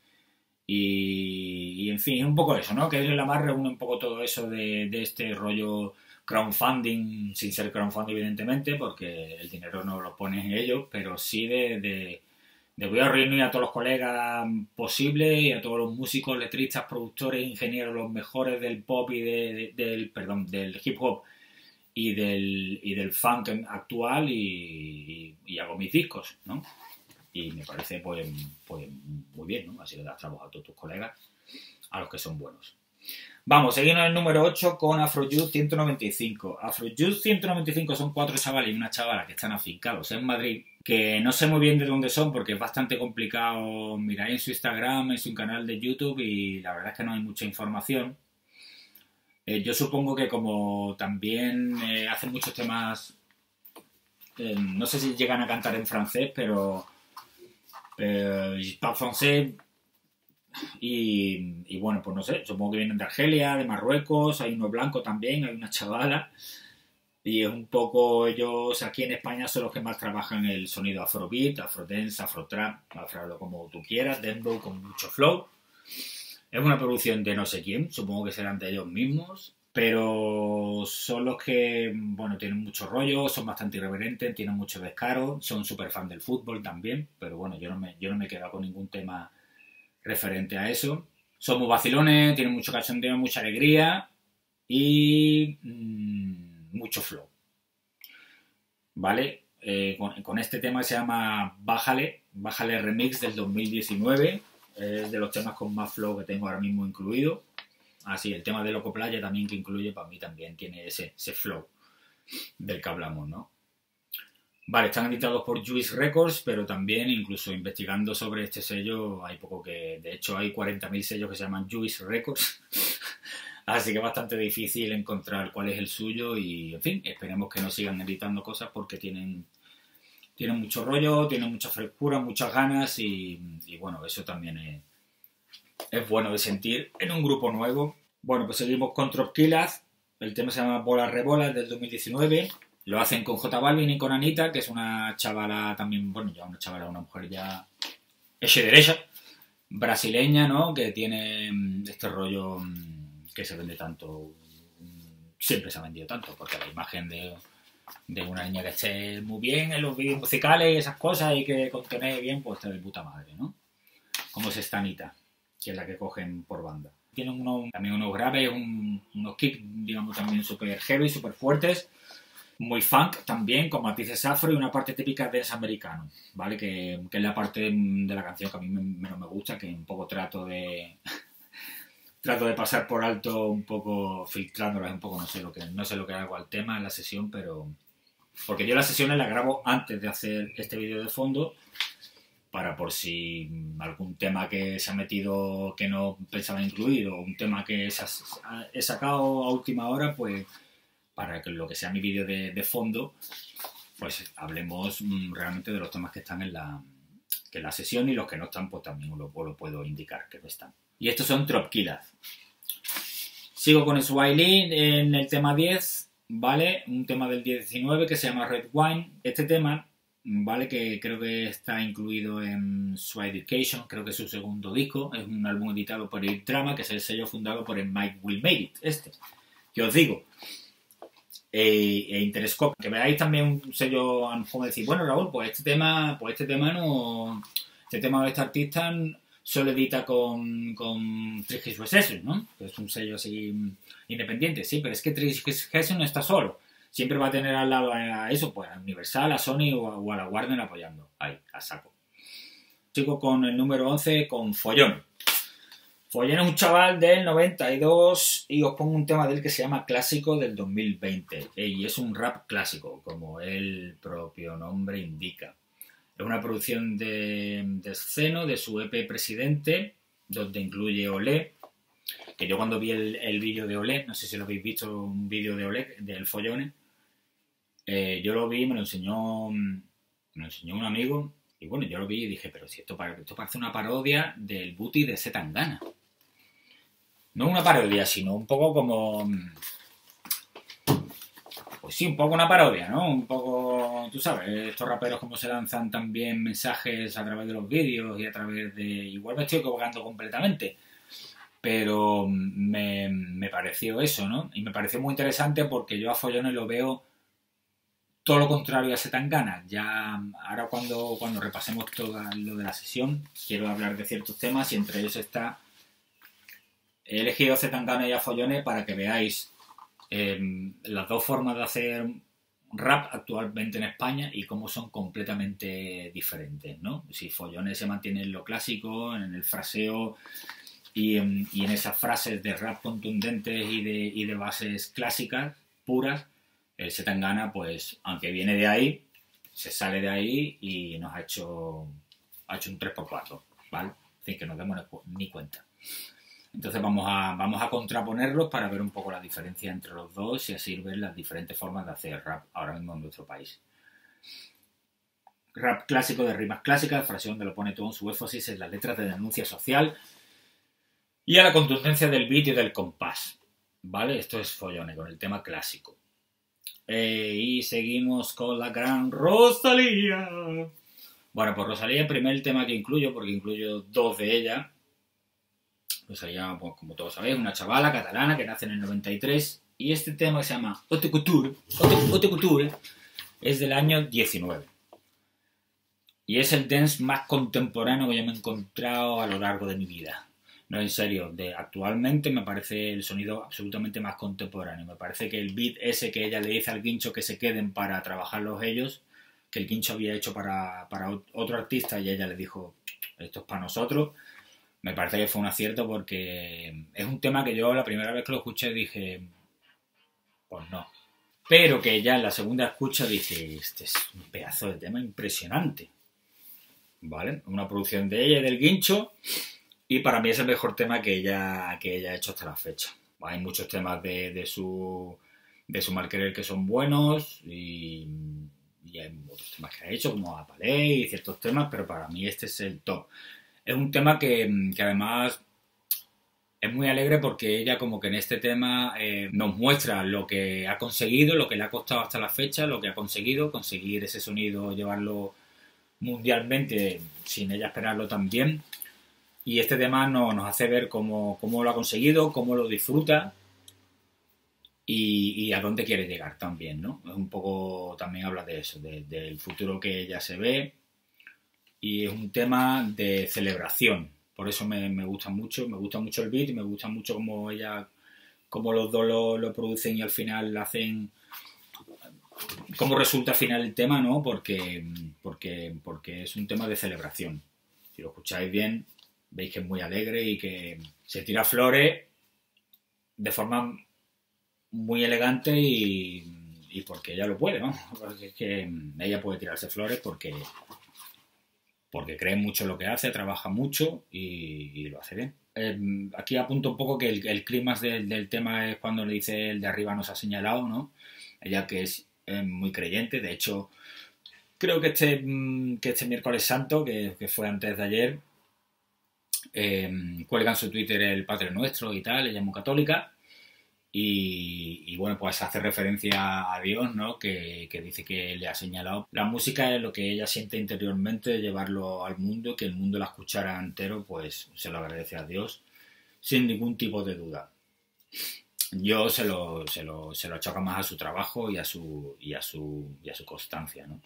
Y en fin, es un poco eso, ¿no? Que Lamar reúne un poco todo eso de este rollo crowdfunding, sin ser crowdfunding evidentemente, porque el dinero no lo ponen ellos, pero sí de voy a reunir a todos los colegas posibles y a todos los músicos, letristas, productores, ingenieros, los mejores del pop y del hip hop y del funk actual y hago mis discos, ¿no? Y me parece pues muy bien, ¿no? Así le das trabajo a todos tus colegas, a los que son buenos. Vamos, seguimos en el número 8 con Afrojuice 195. Afrojuice 195 son 4 chavales y una chavala que están afincados en Madrid, que no sé muy bien de dónde son porque es bastante complicado mirar en su Instagram, en su canal de YouTube y la verdad es que no hay mucha información. Yo supongo que como también hacen muchos temas, no sé si llegan a cantar en francés, pero para francés y bueno, pues no sé, supongo que vienen de Argelia, de Marruecos, hay uno blanco también, hay una chavala y es un poco ellos aquí en España son los que más trabajan el sonido afrobeat, afrodance, afrotrap, afralo como tú quieras, dembow con mucho flow. Es una producción de no sé quién, supongo que serán de ellos mismos, pero son los que, bueno, tienen mucho rollo, son bastante irreverentes, tienen mucho descaro, son súper fan del fútbol también, pero bueno, yo no me he quedado con ningún tema referente a eso. Son muy vacilones, tienen mucho cachondeo, mucha alegría y mucho flow, ¿vale? Con este tema se llama Bájale Remix del 2019, es de los temas con más flow que tengo ahora mismo incluido. Así, el tema de Loco Playa también que incluye, para mí también tiene ese flow del que hablamos, ¿no? Vale, están editados por Juice Records, pero también, incluso investigando sobre este sello, hay poco que... De hecho, hay 40.000 sellos que se llaman Juice Records. Así que es bastante difícil encontrar cuál es el suyo y, en fin, esperemos que no sigan editando cosas porque tienen mucho rollo, tienen mucha frescura, muchas ganas y bueno, eso también es bueno de sentir en un grupo nuevo. Bueno, pues seguimos con Tropkillaz. El tema se llama Bola Rebola, es del 2019. Lo hacen con J Balvin y con Anita, que es una chavala también, bueno, ya una mujer ya hecha derecha, brasileña, ¿no? Que tiene este rollo que se vende tanto, siempre se ha vendido tanto, porque la imagen de una niña que esté muy bien en los vídeos musicales y esas cosas y que contene bien, pues está de puta madre, ¿no? Como es esta Anita, que es la que cogen por banda. Tienen también unos graves, unos kicks, digamos, también súper heavy, súper fuertes. Muy funk también, con matices afro y una parte típica de dance americano, ¿vale? Que es la parte de la canción que a mí menos me gusta, que un poco trato de pasar por alto, un poco filtrándolas, un poco no sé lo que hago al tema en la sesión, pero porque yo las sesiones las grabo antes de hacer este vídeo de fondo, para por si algún tema que se ha metido que no pensaba incluir, o un tema que he sacado a última hora, pues para que lo que sea mi vídeo de fondo, pues hablemos realmente de los temas que están en la sesión, y los que no están, pues también lo puedo indicar que no están. Y estos son Trop Killaz. Sigo con Swiley en el tema 10, ¿vale? Un tema del 19 que se llama Red Wine. Este tema, ¿vale? Que creo que está incluido en Swile Education, creo que es su segundo disco. Es un álbum editado por Eric Drama, que es el sello fundado por el Mike Will Made It, que os digo. Interscope, que veáis también un sello, a lo mejor decir, bueno, Raúl, pues este tema no, este tema de este artista solo edita con Tricky Recession, ¿no? Que es un sello así independiente, sí, pero es que Tricky Recession no está solo, siempre va a tener al lado a eso, pues a Universal, a Sony o a la Warner apoyando, ahí, a saco. Sigo con el número 11, con Follón. Follón es un chaval del 92 y os pongo un tema de él que se llama Clásico del 2020. Y es un rap clásico, como el propio nombre indica. Es una producción de Sceno, de su EP Presidente, donde incluye Olé. Que yo cuando vi el vídeo de Olé, no sé si lo habéis visto, un vídeo de Olé, del Follone, yo lo vi, me lo enseñó un amigo. Y bueno, yo lo vi y dije, pero si esto parece una parodia del Booty de C. Tangana. No una parodia, sino un poco como... Pues sí, un poco una parodia, ¿no? Un poco, tú sabes, estos raperos como se lanzan también mensajes a través de los vídeos y a través de... Igual me estoy equivocando completamente, pero me pareció eso, ¿no? Y me pareció muy interesante porque yo a Follones lo veo todo lo contrario a C. Tangana. Ya ahora cuando repasemos todo lo de la sesión, quiero hablar de ciertos temas y entre ellos está... He elegido a C. Tangana y a Follone para que veáis las dos formas de hacer rap actualmente en España y cómo son completamente diferentes, ¿no? Si Follone se mantiene en lo clásico, en el fraseo y en esas frases de rap contundentes y de bases clásicas, puras, el C. Tangana, pues, aunque viene de ahí, se sale de ahí y nos ha hecho un 3x4, ¿vale? Sin que nos demos ni cuenta. Entonces vamos a contraponerlos para ver un poco la diferencia entre los dos y así ver las diferentes formas de hacer rap ahora mismo en nuestro país. Rap clásico de rimas clásicas, frase donde lo pone todo en su énfasis en las letras de denuncia social y a la contundencia del beat y del compás, ¿vale? Esto es Follone con el tema clásico. Y seguimos con la gran Rosalía. Bueno, pues Rosalía, el primer tema que incluyo, porque incluyo dos de ellas. Rosalía, pues, como todos sabéis, una chavala catalana que nace en el 93 y este tema que se llama Haute Couture es del año 19 y es el dance más contemporáneo que yo me he encontrado a lo largo de mi vida. No, en serio, actualmente me parece el sonido absolutamente más contemporáneo. Me parece que el beat ese que ella le dice al Guincho que se queden para trabajarlos ellos, que el Guincho había hecho para otro artista y ella le dijo, esto es para nosotros. Me parece que fue un acierto porque es un tema que yo la primera vez que lo escuché dije, pues no. Pero que ya en la segunda escucha dije, este es un pedazo de tema impresionante. ¿Vale? Una producción de ella y del Guincho y para mí es el mejor tema que ella ha hecho hasta la fecha. Hay muchos temas de su mal querer que son buenos y hay otros temas que ha hecho como Apalé y ciertos temas, pero para mí este es el top. Es un tema que además es muy alegre porque ella como que en este tema nos muestra lo que ha conseguido, lo que le ha costado hasta la fecha, lo que ha conseguir ese sonido, llevarlo mundialmente sin ella esperarlo tan bien. Y este tema nos hace ver cómo lo ha conseguido, cómo lo disfruta y a dónde quiere llegar también, ¿no? Es un poco, también habla de eso, del futuro que ella se ve. Y es un tema de celebración, por eso me gusta mucho el beat y me gusta mucho cómo los dos lo producen y al final hacen cómo resulta al final el tema, ¿no? Porque es un tema de celebración. Si lo escucháis bien, veis que es muy alegre y que se tira flores de forma muy elegante y porque ella lo puede, ¿no? Porque es que ella puede tirarse flores porque cree mucho en lo que hace, trabaja mucho y lo hace bien. Aquí apunto un poco que el clímax del tema es cuando le dice el de arriba nos ha señalado, ¿no? Ella que es muy creyente, de hecho creo que este miércoles santo, que fue antes de ayer, cuelga en su Twitter el Padre Nuestro y tal, ella es muy católica y bueno, pues hace referencia a Dios, ¿no? Que dice que le ha señalado. La música es lo que ella siente interiormente, llevarlo al mundo, que el mundo la escuchara entero, pues se lo agradece a Dios sin ningún tipo de duda. Yo se lo achaco más a su trabajo y a su constancia, ¿no?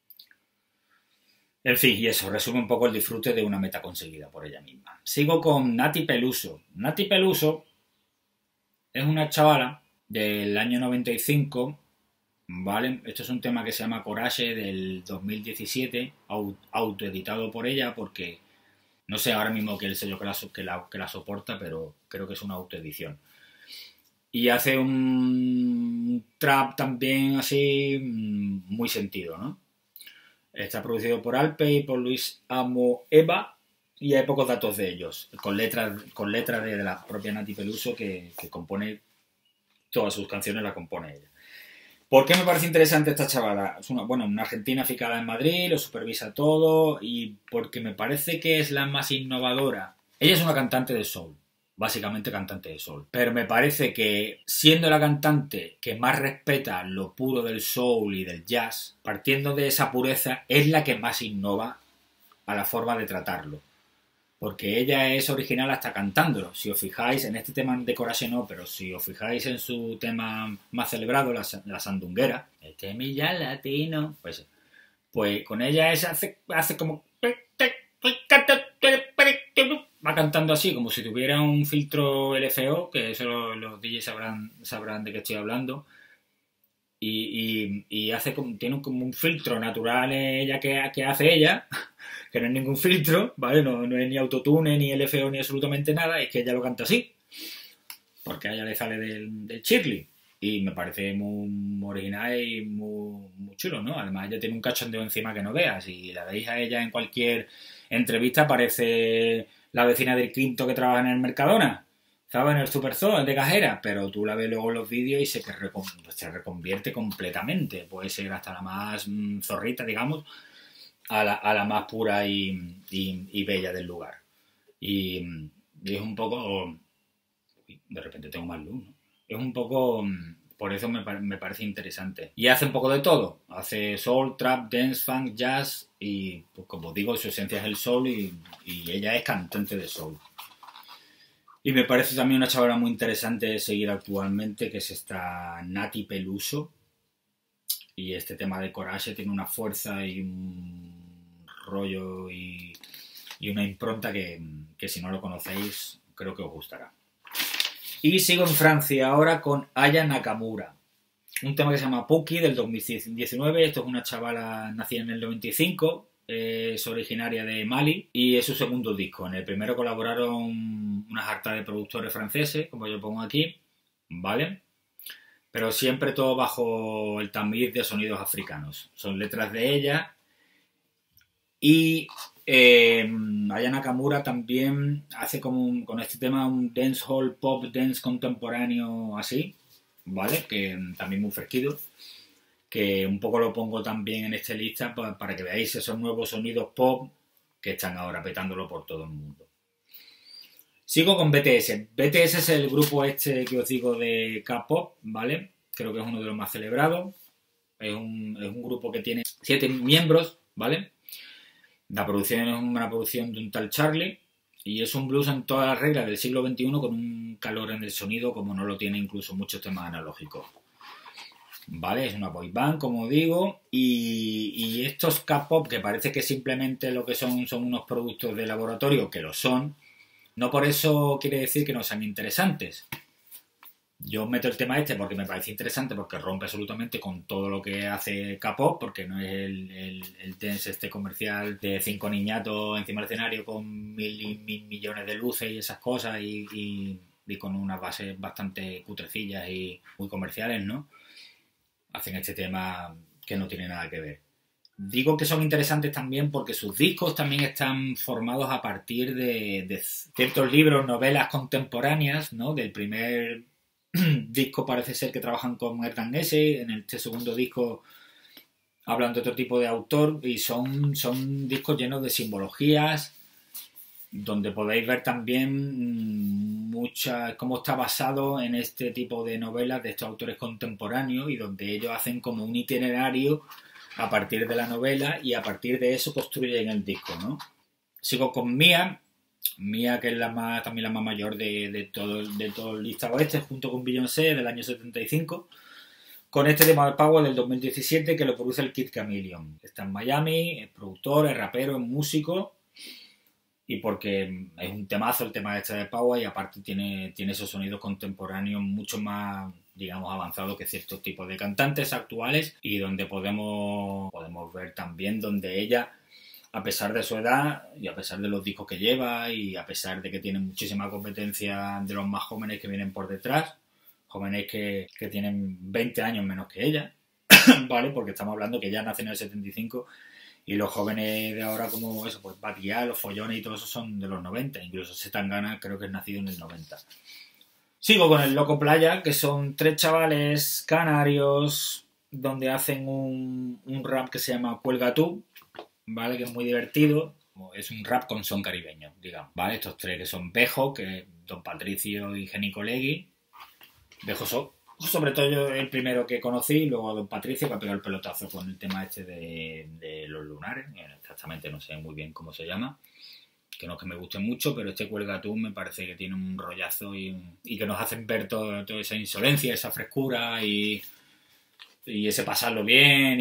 En fin, y eso, resume un poco el disfrute de una meta conseguida por ella misma. Sigo con Nati Peluso. Nati Peluso es una chavala del año 95, ¿vale? Esto es un tema que se llama Courage del 2017, autoeditado por ella porque no sé ahora mismo que el sello que la soporta, pero creo que es una autoedición. Y hace un trap también así muy sentido, ¿no? Está producido por Alpe y por Luis Amo Eva y hay pocos datos de ellos, con letras de la propia Nati Peluso que compone todas sus canciones, la compone ella. ¿Por qué me parece interesante esta chavala? Es una argentina aficada en Madrid, lo supervisa todo y porque me parece que es la más innovadora. Ella es una cantante de soul, básicamente cantante de soul, pero me parece que siendo la cantante que más respeta lo puro del soul y del jazz, partiendo de esa pureza, es la que más innova a la forma de tratarlo. Porque ella es original hasta cantándolo. Si os fijáis, en este tema de Courage no, pero si os fijáis en su tema más celebrado, la sandunguera, este milla latino, pues con ella hace como... va cantando así, como si tuviera un filtro LFO, que eso los DJs sabrán de qué estoy hablando. Y tiene como un filtro natural ella que hace ella, que no es ningún filtro, ¿vale? No es ni autotune, ni LFO, ni absolutamente nada, es que ella lo canta así, porque a ella le sale del chirli, y me parece muy original y muy chulo, ¿no? Además ella tiene un cachondeo encima que no veas, y la veis a ella en cualquier entrevista, parece la vecina del quinto que trabaja en el Mercadona, estaba en el Super Zoo, de cajera, pero tú la ves luego en los vídeos y se reconvierte completamente. Puede ser hasta la más zorrita, digamos, a la más pura y bella del lugar. Y es un poco... De repente tengo más luz, ¿no? Es un poco... Por eso me parece interesante. Y hace un poco de todo. Hace soul, trap, dance, funk, jazz y, pues, como digo, su esencia es el soul y ella es cantante de soul. Y me parece también una chavala muy interesante de seguir actualmente, que es esta Nati Peluso. Y este tema de Courage tiene una fuerza y un rollo y una impronta que si no lo conocéis, creo que os gustará. Y sigo en Francia ahora con Aya Nakamura. Un tema que se llama Puki del 2019. Esto es una chavala nacida en el 95. Es originaria de Mali y es su segundo disco. En el primero colaboraron una jarta de productores franceses, como yo pongo aquí, ¿vale? Pero siempre todo bajo el tamiz de sonidos africanos. Son letras de ella y Aya Nakamura también hace con este tema un dancehall pop dance contemporáneo así, ¿vale? Que también muy fresquito. Que un poco lo pongo también en esta lista para que veáis esos nuevos sonidos pop que están ahora petándolo por todo el mundo. Sigo con BTS. BTS es el grupo este que os digo de K-pop, ¿vale? Creo que es uno de los más celebrados. Es un grupo que tiene 7 miembros, ¿vale? La producción es una producción de un tal Charlie y es un blues en todas las reglas del siglo XXI con un calor en el sonido como no lo tiene incluso muchos temas analógicos. ¿Vale? Es una boy band, como digo, y estos K-pop, que parece que simplemente lo que son unos productos de laboratorio, que lo son, no por eso quiere decir que no sean interesantes. Yo meto el tema este porque me parece interesante, porque rompe absolutamente con todo lo que hace K-pop, porque no es el dance este comercial de 5 niñatos encima del escenario con mil y mil millones de luces y esas cosas y con unas bases bastante cutrecillas y muy comerciales, ¿no? Hacen este tema que no tiene nada que ver. Digo que son interesantes también porque sus discos también están formados a partir de ciertos libros, novelas contemporáneas, ¿no? Del primer disco parece ser que trabajan con Hernan Hesse, en este segundo disco hablan de otro tipo de autor y son discos llenos de simbologías, donde podéis ver también cómo está basado en este tipo de novelas de estos autores contemporáneos y donde ellos hacen como un itinerario a partir de la novela y a partir de eso construyen el disco, ¿no? Sigo con Mía, que es también la más mayor de todo el listado este, junto con Beyoncé del año 75, con este tema de Power del 2017 que lo produce el Kid Chameleon. Está en Miami, es productor, es rapero, es músico, y porque es un temazo el tema este de Power y aparte tiene esos sonidos contemporáneos mucho más, digamos, avanzados que ciertos tipos de cantantes actuales, y donde podemos ver también donde ella, a pesar de su edad y a pesar de los discos que lleva y a pesar de que tiene muchísima competencia de los más jóvenes que vienen por detrás, jóvenes que tienen 20 años menos que ella, ¿vale? Porque estamos hablando que ella nace en el 75 y los jóvenes de ahora como eso, pues Batia, los follones y todo eso son de los 90, incluso Zetangana creo que es nacido en el 90. Sigo con el Loco Playa, que son 3 chavales canarios donde hacen un rap que se llama Cuelga Tú, ¿vale? Que es muy divertido. Es un rap con son caribeño, digamos, ¿vale? Estos 3 que son Bejo, que es Don Patricio y Genico Legui. Bejo sobre todo yo el primero que conocí, luego a Don Patricio, que ha pegado el pelotazo con el tema este de los lunares, exactamente no sé muy bien cómo se llama, que no es que me guste mucho, pero este Cuelga Tú me parece que tiene un rollazo y que nos hacen ver toda esa insolencia, esa frescura y ese pasarlo bien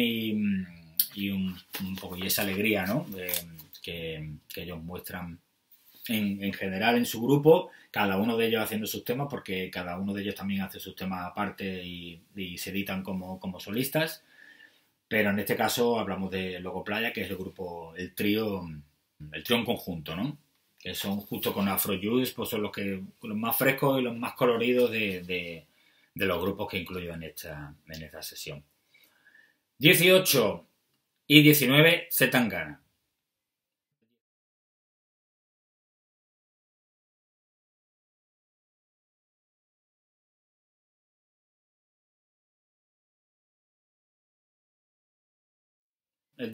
y un poco y esa alegría, ¿no? Que ellos muestran en general en su grupo, cada uno de ellos haciendo sus temas, porque cada uno de ellos también hace sus temas aparte y se editan como solistas, pero en este caso hablamos de Loco Playa, que es el grupo, el trío en conjunto, ¿no? Que son justo con Afro Juice, pues son los más frescos y los más coloridos de los grupos que incluyo en esta sesión. 18 y 19, Zetangana. El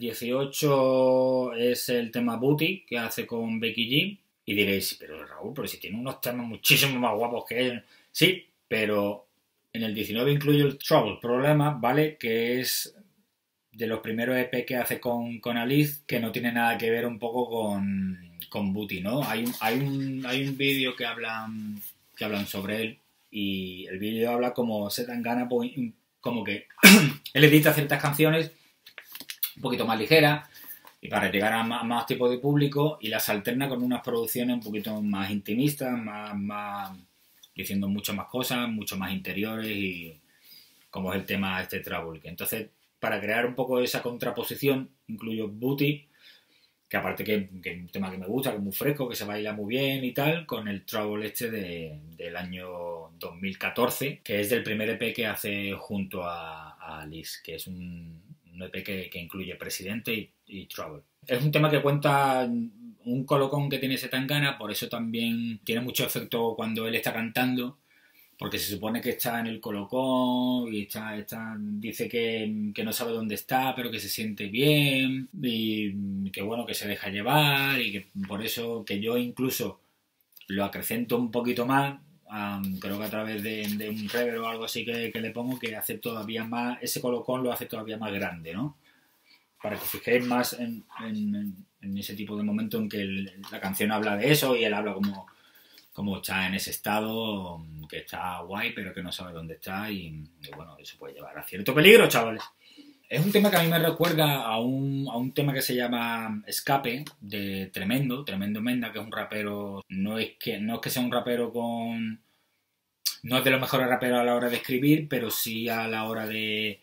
18 es el tema Booty, que hace con Becky G. Y diréis, pero Raúl, pero si tiene unos temas muchísimo más guapos que él. Sí, pero en el 19 incluye el Trouble Problema, ¿vale? Que es de los primeros EP que hace con Alice, que no tiene nada que ver un poco con Booty, ¿no? Hay un vídeo que hablan sobre él, y el vídeo habla como Zetangana, como que él edita ciertas canciones un poquito más ligeras y para llegar a más tipo de público, y las alterna con unas producciones un poquito más intimistas, más diciendo mucho más cosas, mucho más interiores, y como es el tema este Trouble. Entonces, para crear un poco esa contraposición, incluyo Booty, que aparte que es un tema que me gusta, que es muy fresco, que se baila muy bien y tal, con el Trouble este del año 2014, que es del primer EP que hace junto a Alice, que es un EP que incluye Presidente y Trouble. Es un tema que cuenta un colocón que tiene Zetangana, por eso también tiene mucho efecto cuando él está cantando, porque se supone que está en el colocón y dice que no sabe dónde está, pero que se siente bien y que bueno, que se deja llevar, y que por eso que yo incluso lo acrecento un poquito más, creo que a través de un reverb o algo así que le pongo, que hace todavía más, ese colocón lo hace todavía más grande, ¿no? Para que os fijéis más en ese tipo de momento en que la canción habla de eso y él habla como está en ese estado, que está guay, pero que no sabe dónde está, y bueno, eso puede llevar a cierto peligro, chavales. Es un tema que a mí me recuerda a un tema que se llama Escape, de Tremendo Menda, que es un rapero, no es que sea un rapero No es de los mejores raperos a la hora de escribir, pero sí a la hora del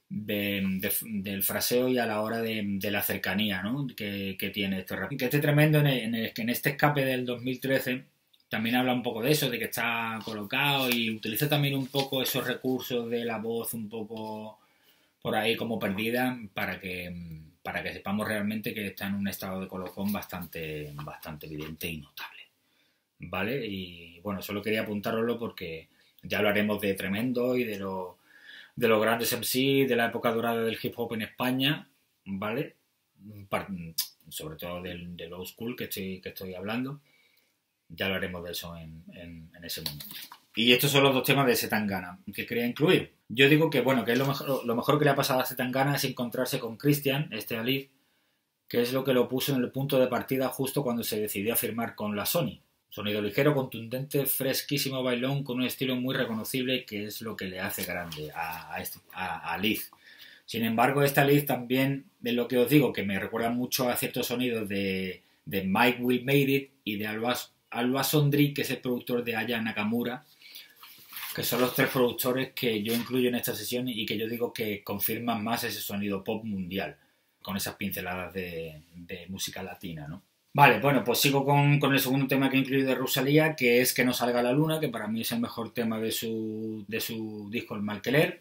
fraseo y a la hora de la cercanía, ¿no? que tiene este rap. Que este tremendo, en este escape del 2013, también habla un poco de eso, de que está colocado y utiliza también un poco esos recursos de la voz un poco por ahí como perdida para que sepamos realmente que está en un estado de colocón bastante evidente y notable. ¿Vale? Y bueno, solo quería apuntároslo porque ya hablaremos de Tremendo y de los grandes MC de la época dorada del hip hop en España, ¿vale? Sobre todo del old school que estoy hablando. Ya hablaremos de eso en ese momento. Y estos son los dos temas de Zetangana que quería incluir. Yo digo que, bueno, que es lo mejor que le ha pasado a Zetangana es encontrarse con Christian, Alif, que es lo que lo puso en el punto de partida justo cuando se decidió a firmar con la Sony. Sonido ligero, contundente, fresquísimo, bailón, con un estilo muy reconocible, que es lo que le hace grande a Alif. Sin embargo, Alif también, de lo que os digo, que me recuerda mucho a ciertos sonidos de Mike Will Made It y de Alba Sondri, que es el productor de Aya Nakamura, que son los tres productores que yo incluyo en esta sesión y que yo digo que confirman más ese sonido pop mundial, con esas pinceladas de música latina, ¿no? Vale, bueno, pues sigo con el segundo tema que he incluido de Rosalía, que es Que no salga la luna, que para mí es el mejor tema de su disco El Malquerer,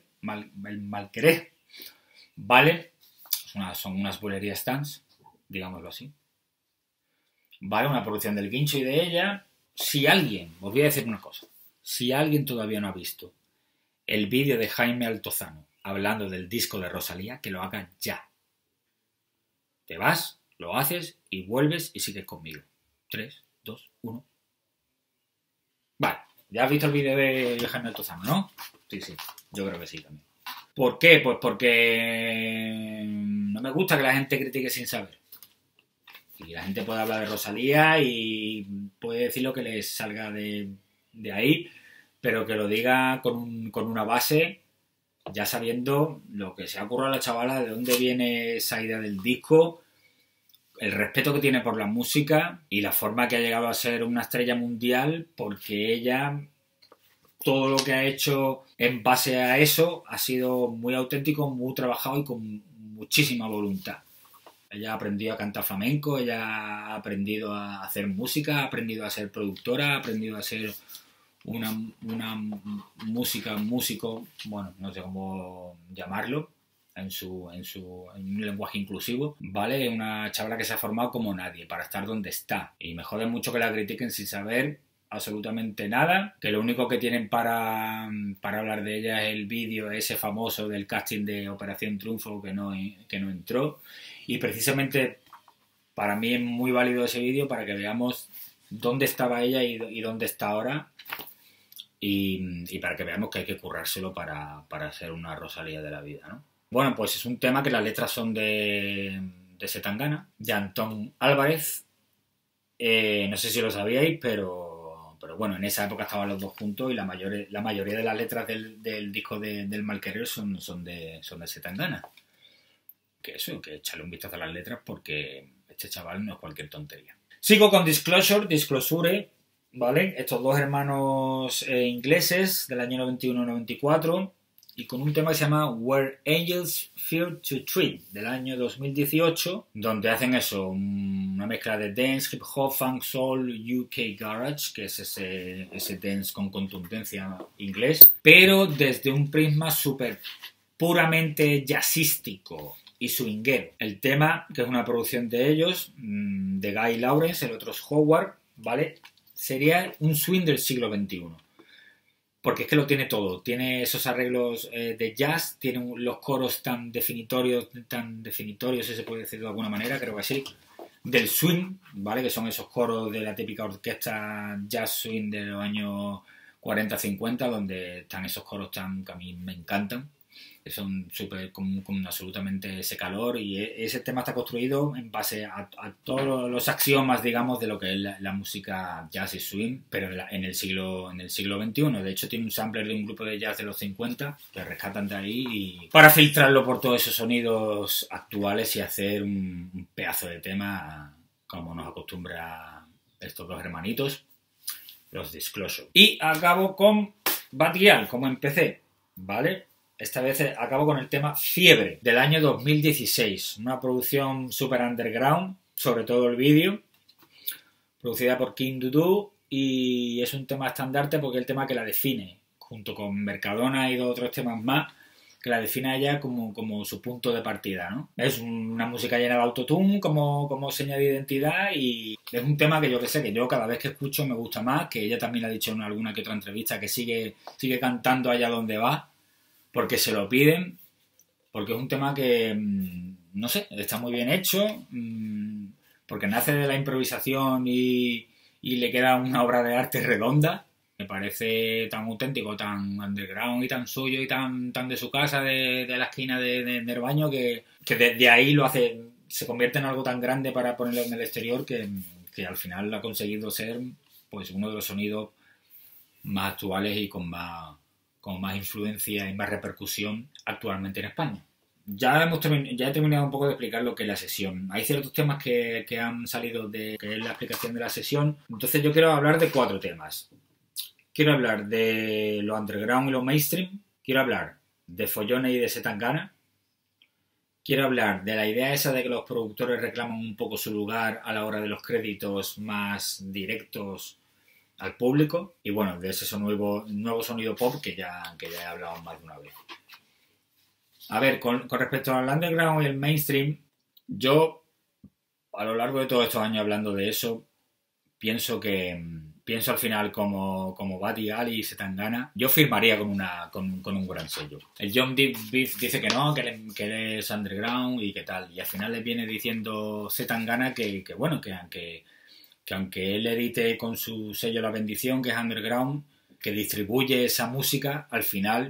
¿vale? Son unas bulerías stands, digámoslo así. Vale, una producción del Guincho y de ella. Si alguien, os voy a decir una cosa, si alguien todavía no ha visto el vídeo de Jaime Altozano hablando del disco de Rosalía, que lo haga ya. Te vas, lo haces y vuelves y sigues conmigo. 3, 2, 1. Vale, ya has visto el vídeo de Jaime Altozano, ¿no? Sí, yo creo que sí también. ¿Por qué? Pues porque no me gusta que la gente critique sin saber. Y la gente puede hablar de Rosalía y puede decir lo que les salga de ahí, pero que lo diga con una base, ya sabiendo lo que se ha ocurrido a la chavala, de dónde viene esa idea del disco, el respeto que tiene por la música y la forma que ha llegado a ser una estrella mundial, porque ella, todo lo que ha hecho en base a eso ha sido muy auténtico, muy trabajado y con muchísima voluntad. Ella ha aprendido a cantar flamenco, ella ha aprendido a hacer música, ha aprendido a ser productora, ha aprendido a ser una músico, bueno, no sé cómo llamarlo, en un lenguaje inclusivo, ¿vale? Una chavala que se ha formado como nadie para estar donde está. Y me jode mucho que la critiquen sin saber absolutamente nada, que lo único que tienen para hablar de ella es el vídeo ese famoso del casting de Operación Triunfo que no entró. Y precisamente para mí es muy válido ese vídeo para que veamos dónde estaba ella y dónde está ahora y para que veamos que hay que currárselo para ser una Rosalía de la vida, ¿no? Bueno, pues es un tema que las letras son de Zetangana, de Antón Álvarez. No sé si lo sabíais, pero bueno, en esa época estaban los dos juntos y la mayoría de las letras del disco del Malquerer son de Zetangana. Que echarle un vistazo a las letras porque este chaval no es cualquier tontería. Sigo con Disclosure, ¿vale? Estos dos hermanos ingleses del año 91-94 y con un tema que se llama Where Angels Fear to Tread del año 2018, donde hacen eso, una mezcla de dance, hip hop, funk, soul, UK garage, que es ese dance con contundencia inglés, pero desde un prisma súper puramente jazzístico y swinguero. El tema, que es una producción de ellos, de Guy Lawrence, el otro es Howard, ¿vale? Sería un swing del siglo XXI. Porque es que lo tiene todo. Tiene esos arreglos de jazz, tiene los coros tan definitorios, si se puede decir de alguna manera, creo que sí. Del swing, ¿vale? Que son esos coros de la típica orquesta jazz swing de los años 40-50, donde están esos coros que a mí me encantan. Que son súper con absolutamente ese calor y ese tema está construido en base a todos los axiomas, digamos, de lo que es la música jazz y swing, pero en el siglo XXI. De hecho, tiene un sampler de un grupo de jazz de los 50 que rescatan de ahí y para filtrarlo por todos esos sonidos actuales y hacer un pedazo de tema como nos acostumbra estos dos hermanitos, los Disclosure. Y acabo con Battle Gear, como empecé, ¿vale? Esta vez acabo con el tema Fiebre, del año 2016. Una producción super underground, sobre todo el vídeo, producida por King Dudu, y es un tema estandarte porque es el tema que la define, junto con Mercadona y dos otros temas más, que la define a ella como su punto de partida, ¿no? Es una música llena de autotune como seña de identidad, y es un tema que yo que sé, que yo cada vez que escucho me gusta más, que ella también lo ha dicho en alguna que otra entrevista, que sigue cantando allá donde va, porque se lo piden, porque es un tema que, no sé, está muy bien hecho, porque nace de la improvisación y le queda una obra de arte redonda. Me parece tan auténtico, tan underground y tan suyo y tan de su casa, de la esquina del baño, que de ahí lo hace, se convierte en algo tan grande para ponerlo en el exterior que al final ha conseguido ser pues uno de los sonidos más actuales y con más influencia y más repercusión actualmente en España. Ya he terminado un poco de explicar lo que es la sesión. Hay ciertos temas que han salido de que es la explicación de la sesión. Entonces yo quiero hablar de 4 temas. Quiero hablar de lo underground y lo mainstream. Quiero hablar de follones y de Zetangana. Quiero hablar de la idea esa de que los productores reclaman un poco su lugar a la hora de los créditos más directos al público. Y bueno, de ese nuevo sonido pop que ya he hablado más de una vez. A ver, con respecto al underground y el mainstream, yo a lo largo de todos estos años hablando de eso, pienso al final como Batty Ali y Zetangana, yo firmaría con un gran sello. El John Deep dice que no, que él es underground y que tal, y al final le viene diciendo Zetangana que bueno, que aunque él edite con su sello La Bendición, que es underground, que distribuye esa música, al final,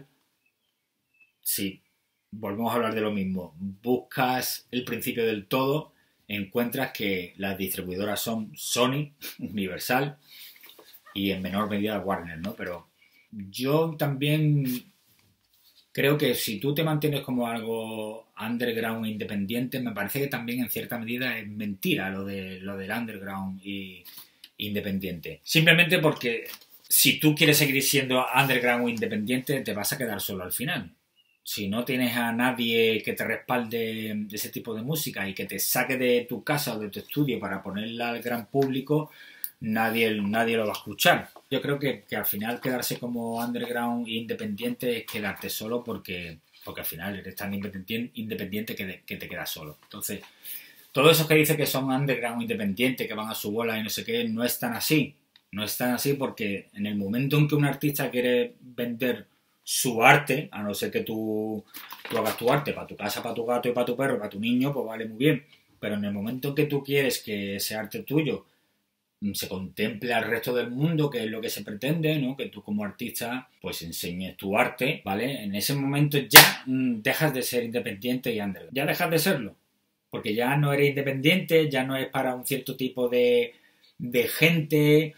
sí, volvemos a hablar de lo mismo, buscas el principio del todo, encuentras que las distribuidoras son Sony, Universal y en menor medida Warner, ¿no? Pero yo también creo que si tú te mantienes como algo underground e independiente, me parece que también en cierta medida es mentira lo del underground e independiente. Simplemente porque si tú quieres seguir siendo underground o independiente, te vas a quedar solo al final. Si no tienes a nadie que te respalde ese tipo de música y que te saque de tu casa o de tu estudio para ponerla al gran público, nadie lo va a escuchar. Yo creo que al final quedarse como underground e independiente es quedarte solo porque al final eres tan independiente que te quedas solo. Entonces, todos esos que dicen que son underground independientes, que van a su bola y no sé qué, no es tan así. No es tan así porque en el momento en que un artista quiere vender su arte, a no ser que tú hagas tu arte para tu casa, para tu gato y para tu perro, para tu niño, pues vale muy bien. Pero en el momento en que tú quieres que ese arte tuyo se contemple al resto del mundo, que es lo que se pretende, ¿no? Que tú como artista pues enseñes tu arte, ¿vale? En ese momento ya dejas de ser independiente y underground. Ya dejas de serlo, porque ya no eres independiente, ya no es para un cierto tipo de gente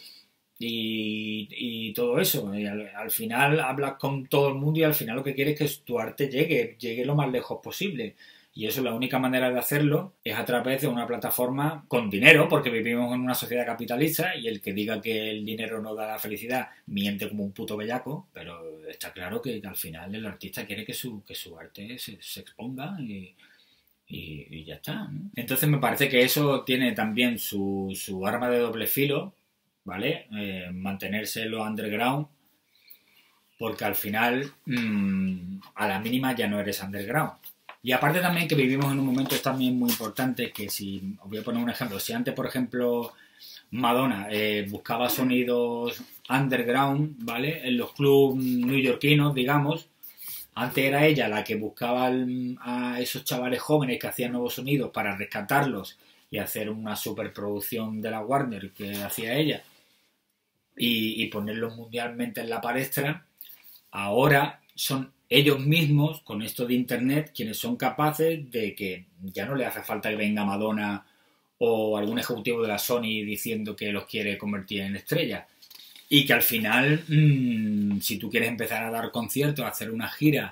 y todo eso. Y al final hablas con todo el mundo y al final lo que quieres es que tu arte llegue lo más lejos posible. Y eso, la única manera de hacerlo es a través de una plataforma con dinero, porque vivimos en una sociedad capitalista y el que diga que el dinero no da la felicidad miente como un puto bellaco, pero está claro que al final el artista quiere que su arte se exponga y ya está, ¿no? Entonces me parece que eso tiene también su arma de doble filo, ¿vale? Mantenerse en lo underground, porque al final a la mínima ya no eres underground. Y aparte también que vivimos en un momento también muy importante, que si os voy a poner un ejemplo, si antes por ejemplo Madonna buscaba sonidos underground, ¿vale? En los clubs neoyorquinos, digamos, antes era ella la que buscaba a esos chavales jóvenes que hacían nuevos sonidos para rescatarlos y hacer una superproducción de la Warner que hacía ella y ponerlos mundialmente en la palestra. Ahora son ellos mismos, con esto de internet, quienes son capaces de que ya no le hace falta que venga Madonna o algún ejecutivo de la Sony diciendo que los quiere convertir en estrellas. Y que al final, si tú quieres empezar a dar conciertos, a hacer una gira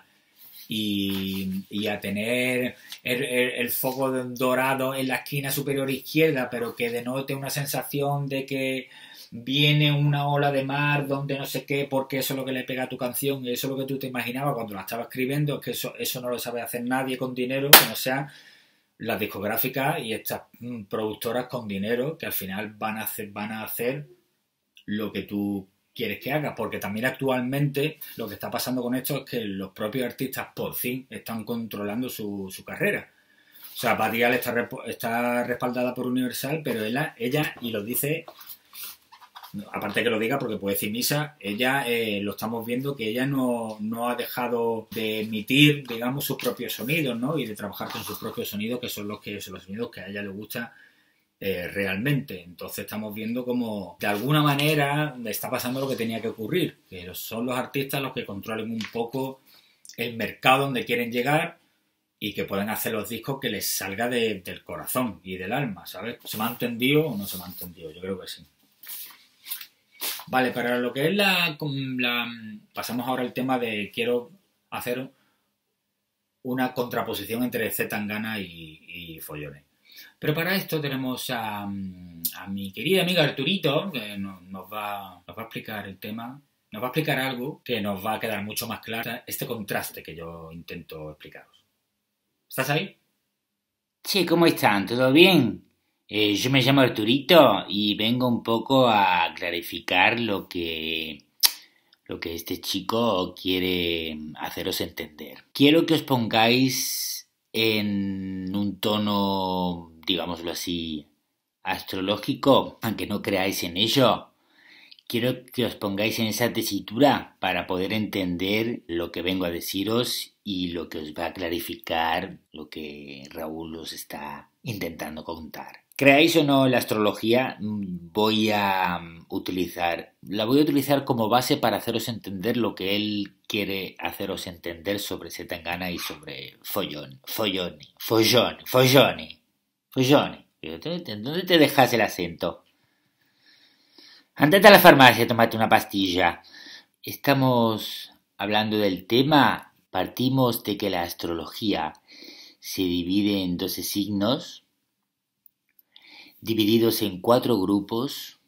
y a tener el foco dorado en la esquina superior izquierda, pero que denote una sensación de que viene una ola de mar donde no sé qué, porque eso es lo que le pega a tu canción, y eso es lo que tú te imaginabas cuando la estabas escribiendo, es que eso no lo sabe hacer nadie con dinero, que no sea las discográficas y estas productoras con dinero, que al final van a hacer lo que tú quieres que haga, porque también actualmente lo que está pasando con esto es que los propios artistas por fin están controlando su carrera. O sea, Buddy Guy está respaldada por Universal, pero ella, y lo dice, aparte que lo diga porque puede decir misa, ella lo estamos viendo que ella no ha dejado de emitir, digamos, sus propios sonidos, ¿no? Y de trabajar con sus propios sonidos, que son los sonidos que a ella le gusta realmente. Entonces estamos viendo como de alguna manera está pasando lo que tenía que ocurrir, que son los artistas los que controlen un poco el mercado donde quieren llegar y que puedan hacer los discos que les salga del corazón y del alma, ¿sabes? ¿Se me ha entendido o no se me ha entendido? Yo creo que sí. Vale, para lo que es pasamos ahora al tema de quiero hacer una contraposición entre C. Tangana y Follone. Pero para esto tenemos a mi querida amiga Arturito, que nos va a explicar el tema, nos va a explicar algo que nos va a quedar mucho más claro, este contraste que yo intento explicaros. ¿Estás ahí? Sí, ¿cómo están? ¿Todo bien? Yo me llamo Arturito y vengo un poco a clarificar lo que este chico quiere haceros entender. Quiero que os pongáis en un tono, digámoslo así, astrológico, aunque no creáis en ello. Quiero que os pongáis en esa tesitura para poder entender lo que vengo a deciros y lo que os va a clarificar lo que Raúl os está intentando contar. Creáis o no la astrología, la voy a utilizar como base para haceros entender lo que él quiere haceros entender sobre C. Tangana y sobre Follone. ¿Dónde te dejas el acento? Andate a la farmacia a tomarte una pastilla. Estamos hablando del tema. Partimos de que la astrología se divide en 12 signos, divididos en 4 grupos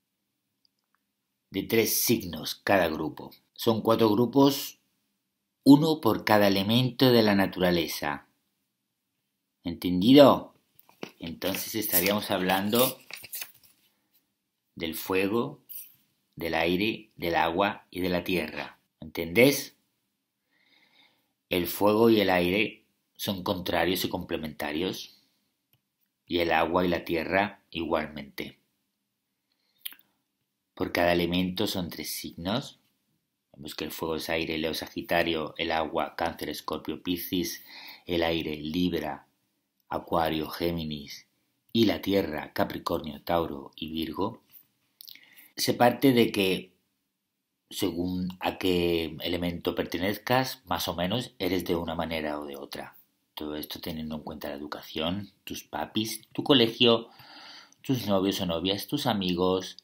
de 3 signos cada grupo. Son 4 grupos, uno por cada elemento de la naturaleza. ¿Entendido? Entonces estaríamos hablando del fuego, del aire, del agua y de la tierra. ¿Entendés? El fuego y el aire son contrarios y complementarios, y el agua y la tierra igualmente. Por cada elemento son 3 signos. Vemos que el fuego es aire, Leo, Sagitario, el agua, Cáncer, Escorpio, Piscis, el aire, Libra, Acuario, Géminis, y la tierra, Capricornio, Tauro y Virgo. Se parte de que, según a qué elemento pertenezcas, más o menos eres de una manera o de otra. Todo esto teniendo en cuenta la educación, tus papis, tu colegio, tus novios o novias, tus amigos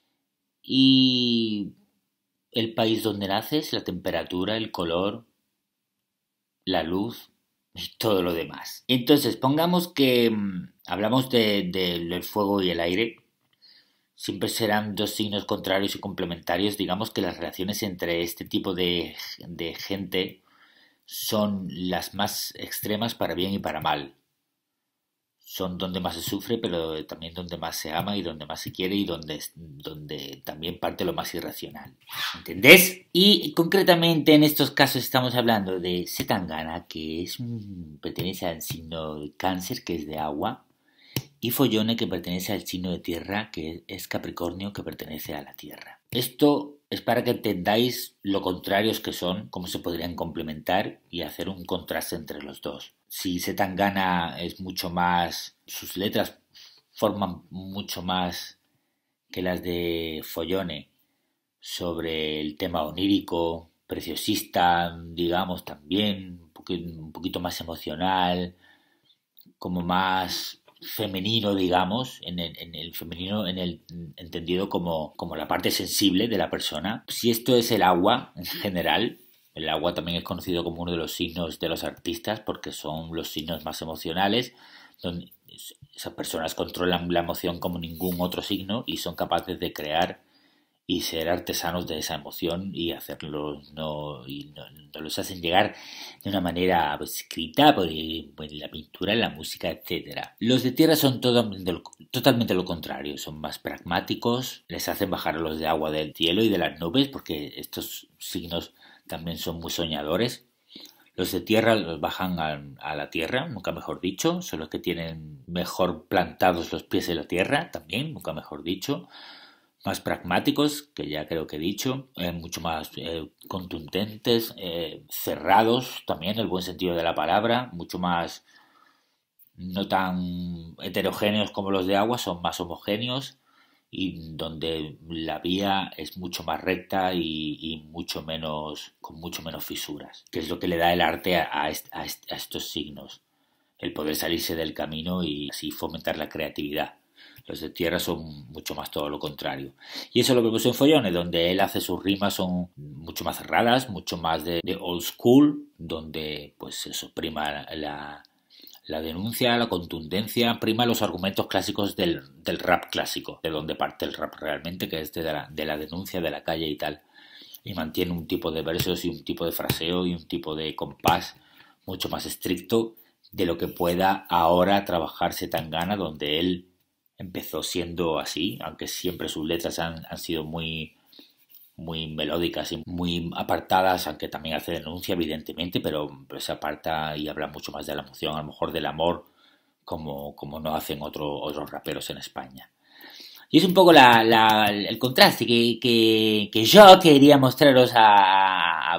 y el país donde naces, la temperatura, el color, la luz y todo lo demás. Entonces, pongamos que hablamos del fuego y el aire. Siempre serán 2 signos contrarios y complementarios. Digamos que las relaciones entre este tipo de gente son las más extremas para bien y para mal. Son donde más se sufre, pero también donde más se ama y donde más se quiere y donde también parte lo más irracional. ¿Entendés? Y concretamente en estos casos estamos hablando de C. Tangana, que pertenece al signo de Cáncer, que es de agua, y Follone, que pertenece al signo de tierra, que es Capricornio, que pertenece a la tierra. Esto es para que entendáis lo contrarios que son, cómo se podrían complementar y hacer un contraste entre los dos. Si C. Tangana es mucho más, sus letras forman mucho más que las de Follone sobre el tema onírico, preciosista, digamos, también, un poquito más emocional, como más femenino, digamos, en el femenino en el entendido como la parte sensible de la persona. Si esto es el agua en general, el agua también es conocido como uno de los signos de los artistas porque son los signos más emocionales, esas personas controlan la emoción como ningún otro signo y son capaces de crear y ser artesanos de esa emoción y hacerlos, no los hacen llegar de una manera escrita, por la pintura, en la música, etcétera. Los de tierra son totalmente lo contrario, son más pragmáticos, les hacen bajar a los de agua del cielo y de las nubes, porque estos signos también son muy soñadores. Los de tierra los bajan a la tierra, nunca mejor dicho, son los que tienen mejor plantados los pies en la tierra, también, nunca mejor dicho. Más pragmáticos, que ya creo que he dicho, mucho más contundentes, cerrados también, en el buen sentido de la palabra, mucho más no tan heterogéneos como los de agua, son más homogéneos y donde la vía es mucho más recta y mucho menos, con mucho menos fisuras, que es lo que le da el arte a estos signos, el poder salirse del camino y así fomentar la creatividad. Los de tierra son mucho más todo lo contrario. Y eso lo vemos en Follones, donde él hace sus rimas, son mucho más cerradas, mucho más de old school, donde pues eso prima la denuncia, la contundencia, prima los argumentos clásicos del rap clásico, de donde parte el rap realmente, que es de la denuncia de la calle y tal. Y mantiene un tipo de versos y un tipo de fraseo y un tipo de compás mucho más estricto de lo que pueda ahora trabajarse Tangana, donde él empezó siendo así, aunque siempre sus letras han sido muy melódicas y muy apartadas, aunque también hace denuncia evidentemente, pero se aparta y habla mucho más de la emoción, a lo mejor del amor, como no hacen otros raperos en España. Y es un poco el contraste que yo quería mostraros a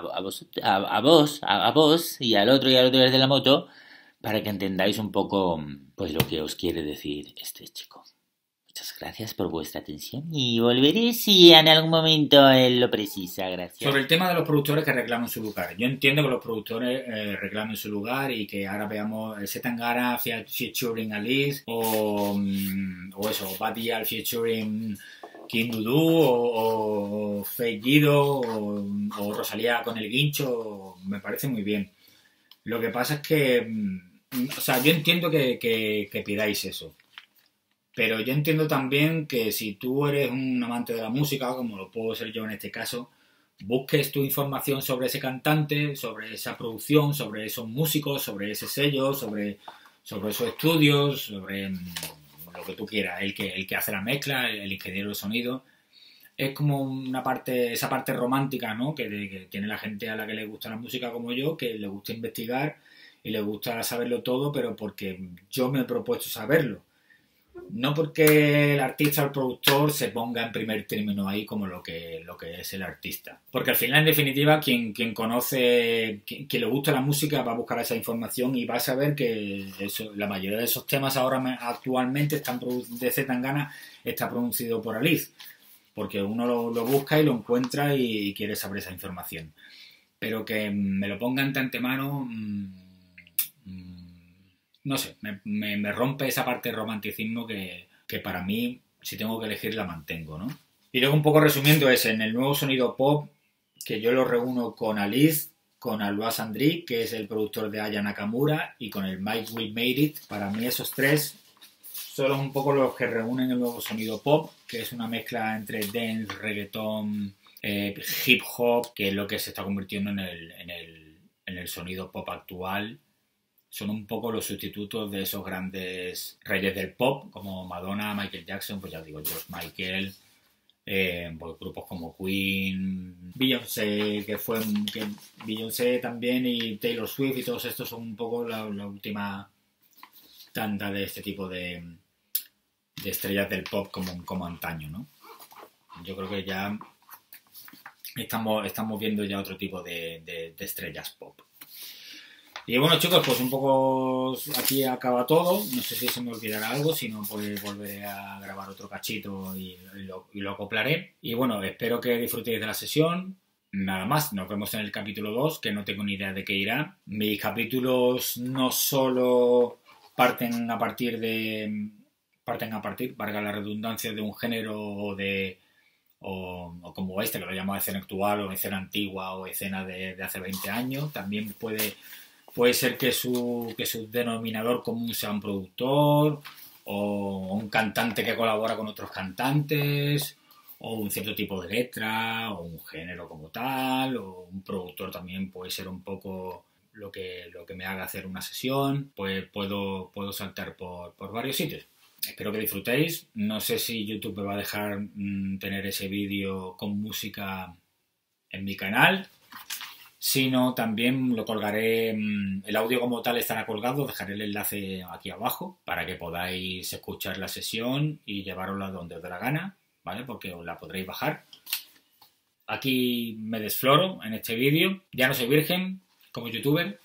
vos y al otro desde la moto, para que entendáis un poco pues lo que os quiere decir este chico. Muchas gracias por vuestra atención y volveré si en algún momento él lo precisa. Gracias. Sobre el tema de los productores que reclaman su lugar. Yo entiendo que los productores reclamen su lugar y que ahora veamos ese Tangana featuring Alice o eso, Badial featuring King Dudu o Fake Guido o Rosalía con el Guincho. Me parece muy bien. Lo que pasa es que, o sea, yo entiendo que pidáis eso. Pero yo entiendo también que si tú eres un amante de la música, como lo puedo ser yo en este caso, busques tu información sobre ese cantante, sobre esa producción, sobre esos músicos, sobre ese sello, sobre esos estudios, sobre lo que tú quieras, el que hace la mezcla, el ingeniero de sonido. Es como esa parte romántica, ¿no? Que tiene la gente a la que le gusta la música como yo, que le gusta investigar y le gusta saberlo todo, pero porque yo me he propuesto saberlo. No porque el artista o el productor se ponga en primer término ahí como lo que es el artista. Porque al final, en definitiva, quien conoce, quien le gusta la música va a buscar esa información y va a saber que la mayoría de esos temas ahora actualmente de Z Tangana está producido por Alice. Porque uno lo busca y lo encuentra y quiere saber esa información. Pero que me lo pongan de antemano... no sé, me rompe esa parte de romanticismo que para mí, si tengo que elegir, la mantengo, ¿no? Y luego un poco resumiendo en el nuevo sonido pop, que yo lo reúno con Alice, con Alois Andri, que es el productor de Aya Nakamura, y con el Mike Will Made It. Para mí esos tres son un poco los que reúnen el nuevo sonido pop, que es una mezcla entre dance, reggaetón, hip hop, que es lo que se está convirtiendo en el sonido pop actual. Son un poco los sustitutos de esos grandes reyes del pop, como Madonna, Michael Jackson, pues ya digo, George Michael, pues grupos como Queen, Beyoncé, Beyoncé también y Taylor Swift, y todos estos son un poco la última tanda de este tipo de estrellas del pop como antaño, ¿no? Yo creo que ya estamos viendo ya otro tipo de estrellas pop. Y bueno, chicos, pues un poco aquí acaba todo. No sé si se me olvidará algo, si no, pues volveré a grabar otro cachito y lo acoplaré. Y bueno, espero que disfrutéis de la sesión. Nada más, nos vemos en el capítulo 2, que no tengo ni idea de qué irá. Mis capítulos no solo parten a partir, valga la redundancia, de un género o como que lo llamo escena actual o escena antigua o escena de hace 20 años. También puede Puede ser que su denominador común sea un productor o un cantante que colabora con otros cantantes o un cierto tipo de letra o un género como tal, o un productor también puede ser un poco lo que me haga hacer una sesión. Pues puedo saltar por varios sitios. Espero que disfrutéis. No sé si YouTube me va a dejar tener ese vídeo con música en mi canal. Si no, también lo colgaré, el audio como tal estará colgado, dejaré el enlace aquí abajo para que podáis escuchar la sesión y llevarosla donde os dé la gana, ¿vale? Porque os la podréis bajar. Aquí me desfloro en este vídeo. Ya no soy virgen como youtuber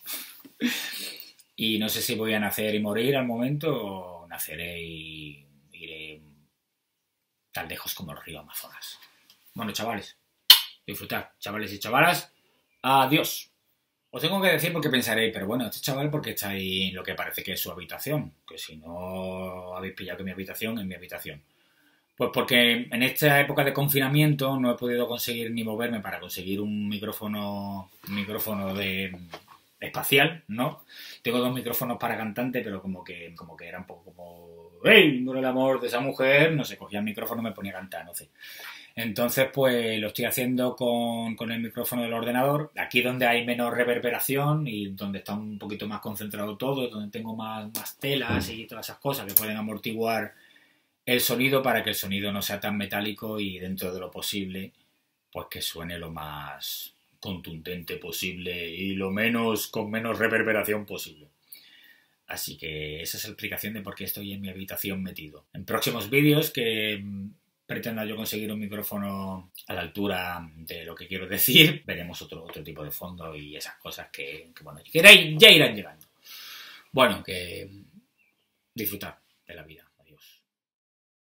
y no sé si voy a nacer y morir al momento o naceré y iré tan lejos como el río Amazonas. Bueno, chavales, disfrutad, chavales y chavalas. Adiós. Os tengo que decir porque pensaréis, pero bueno, este chaval porque está ahí en lo que parece que es su habitación. Que si no habéis pillado que mi habitación es mi habitación. Pues porque en esta época de confinamiento no he podido conseguir ni moverme para conseguir un micrófono espacial, ¿no? Tengo 2 micrófonos para cantante, pero como que era un poco como ¡hey! Por el amor de esa mujer, no sé, cogía el micrófono y me ponía a cantar, no sé. Entonces, pues lo estoy haciendo con el micrófono del ordenador, aquí donde hay menos reverberación y donde está un poquito más concentrado todo, donde tengo más telas y todas esas cosas que pueden amortiguar el sonido para que el sonido no sea tan metálico y dentro de lo posible, pues que suene lo más contundente posible y con menos reverberación posible. Así que esa es la explicación de por qué estoy en mi habitación metido. En próximos vídeos que pretenda yo conseguir un micrófono a la altura de lo que quiero decir, veremos otro tipo de fondo y esas cosas que bueno, ya irán llegando. Bueno, que disfrutar de la vida.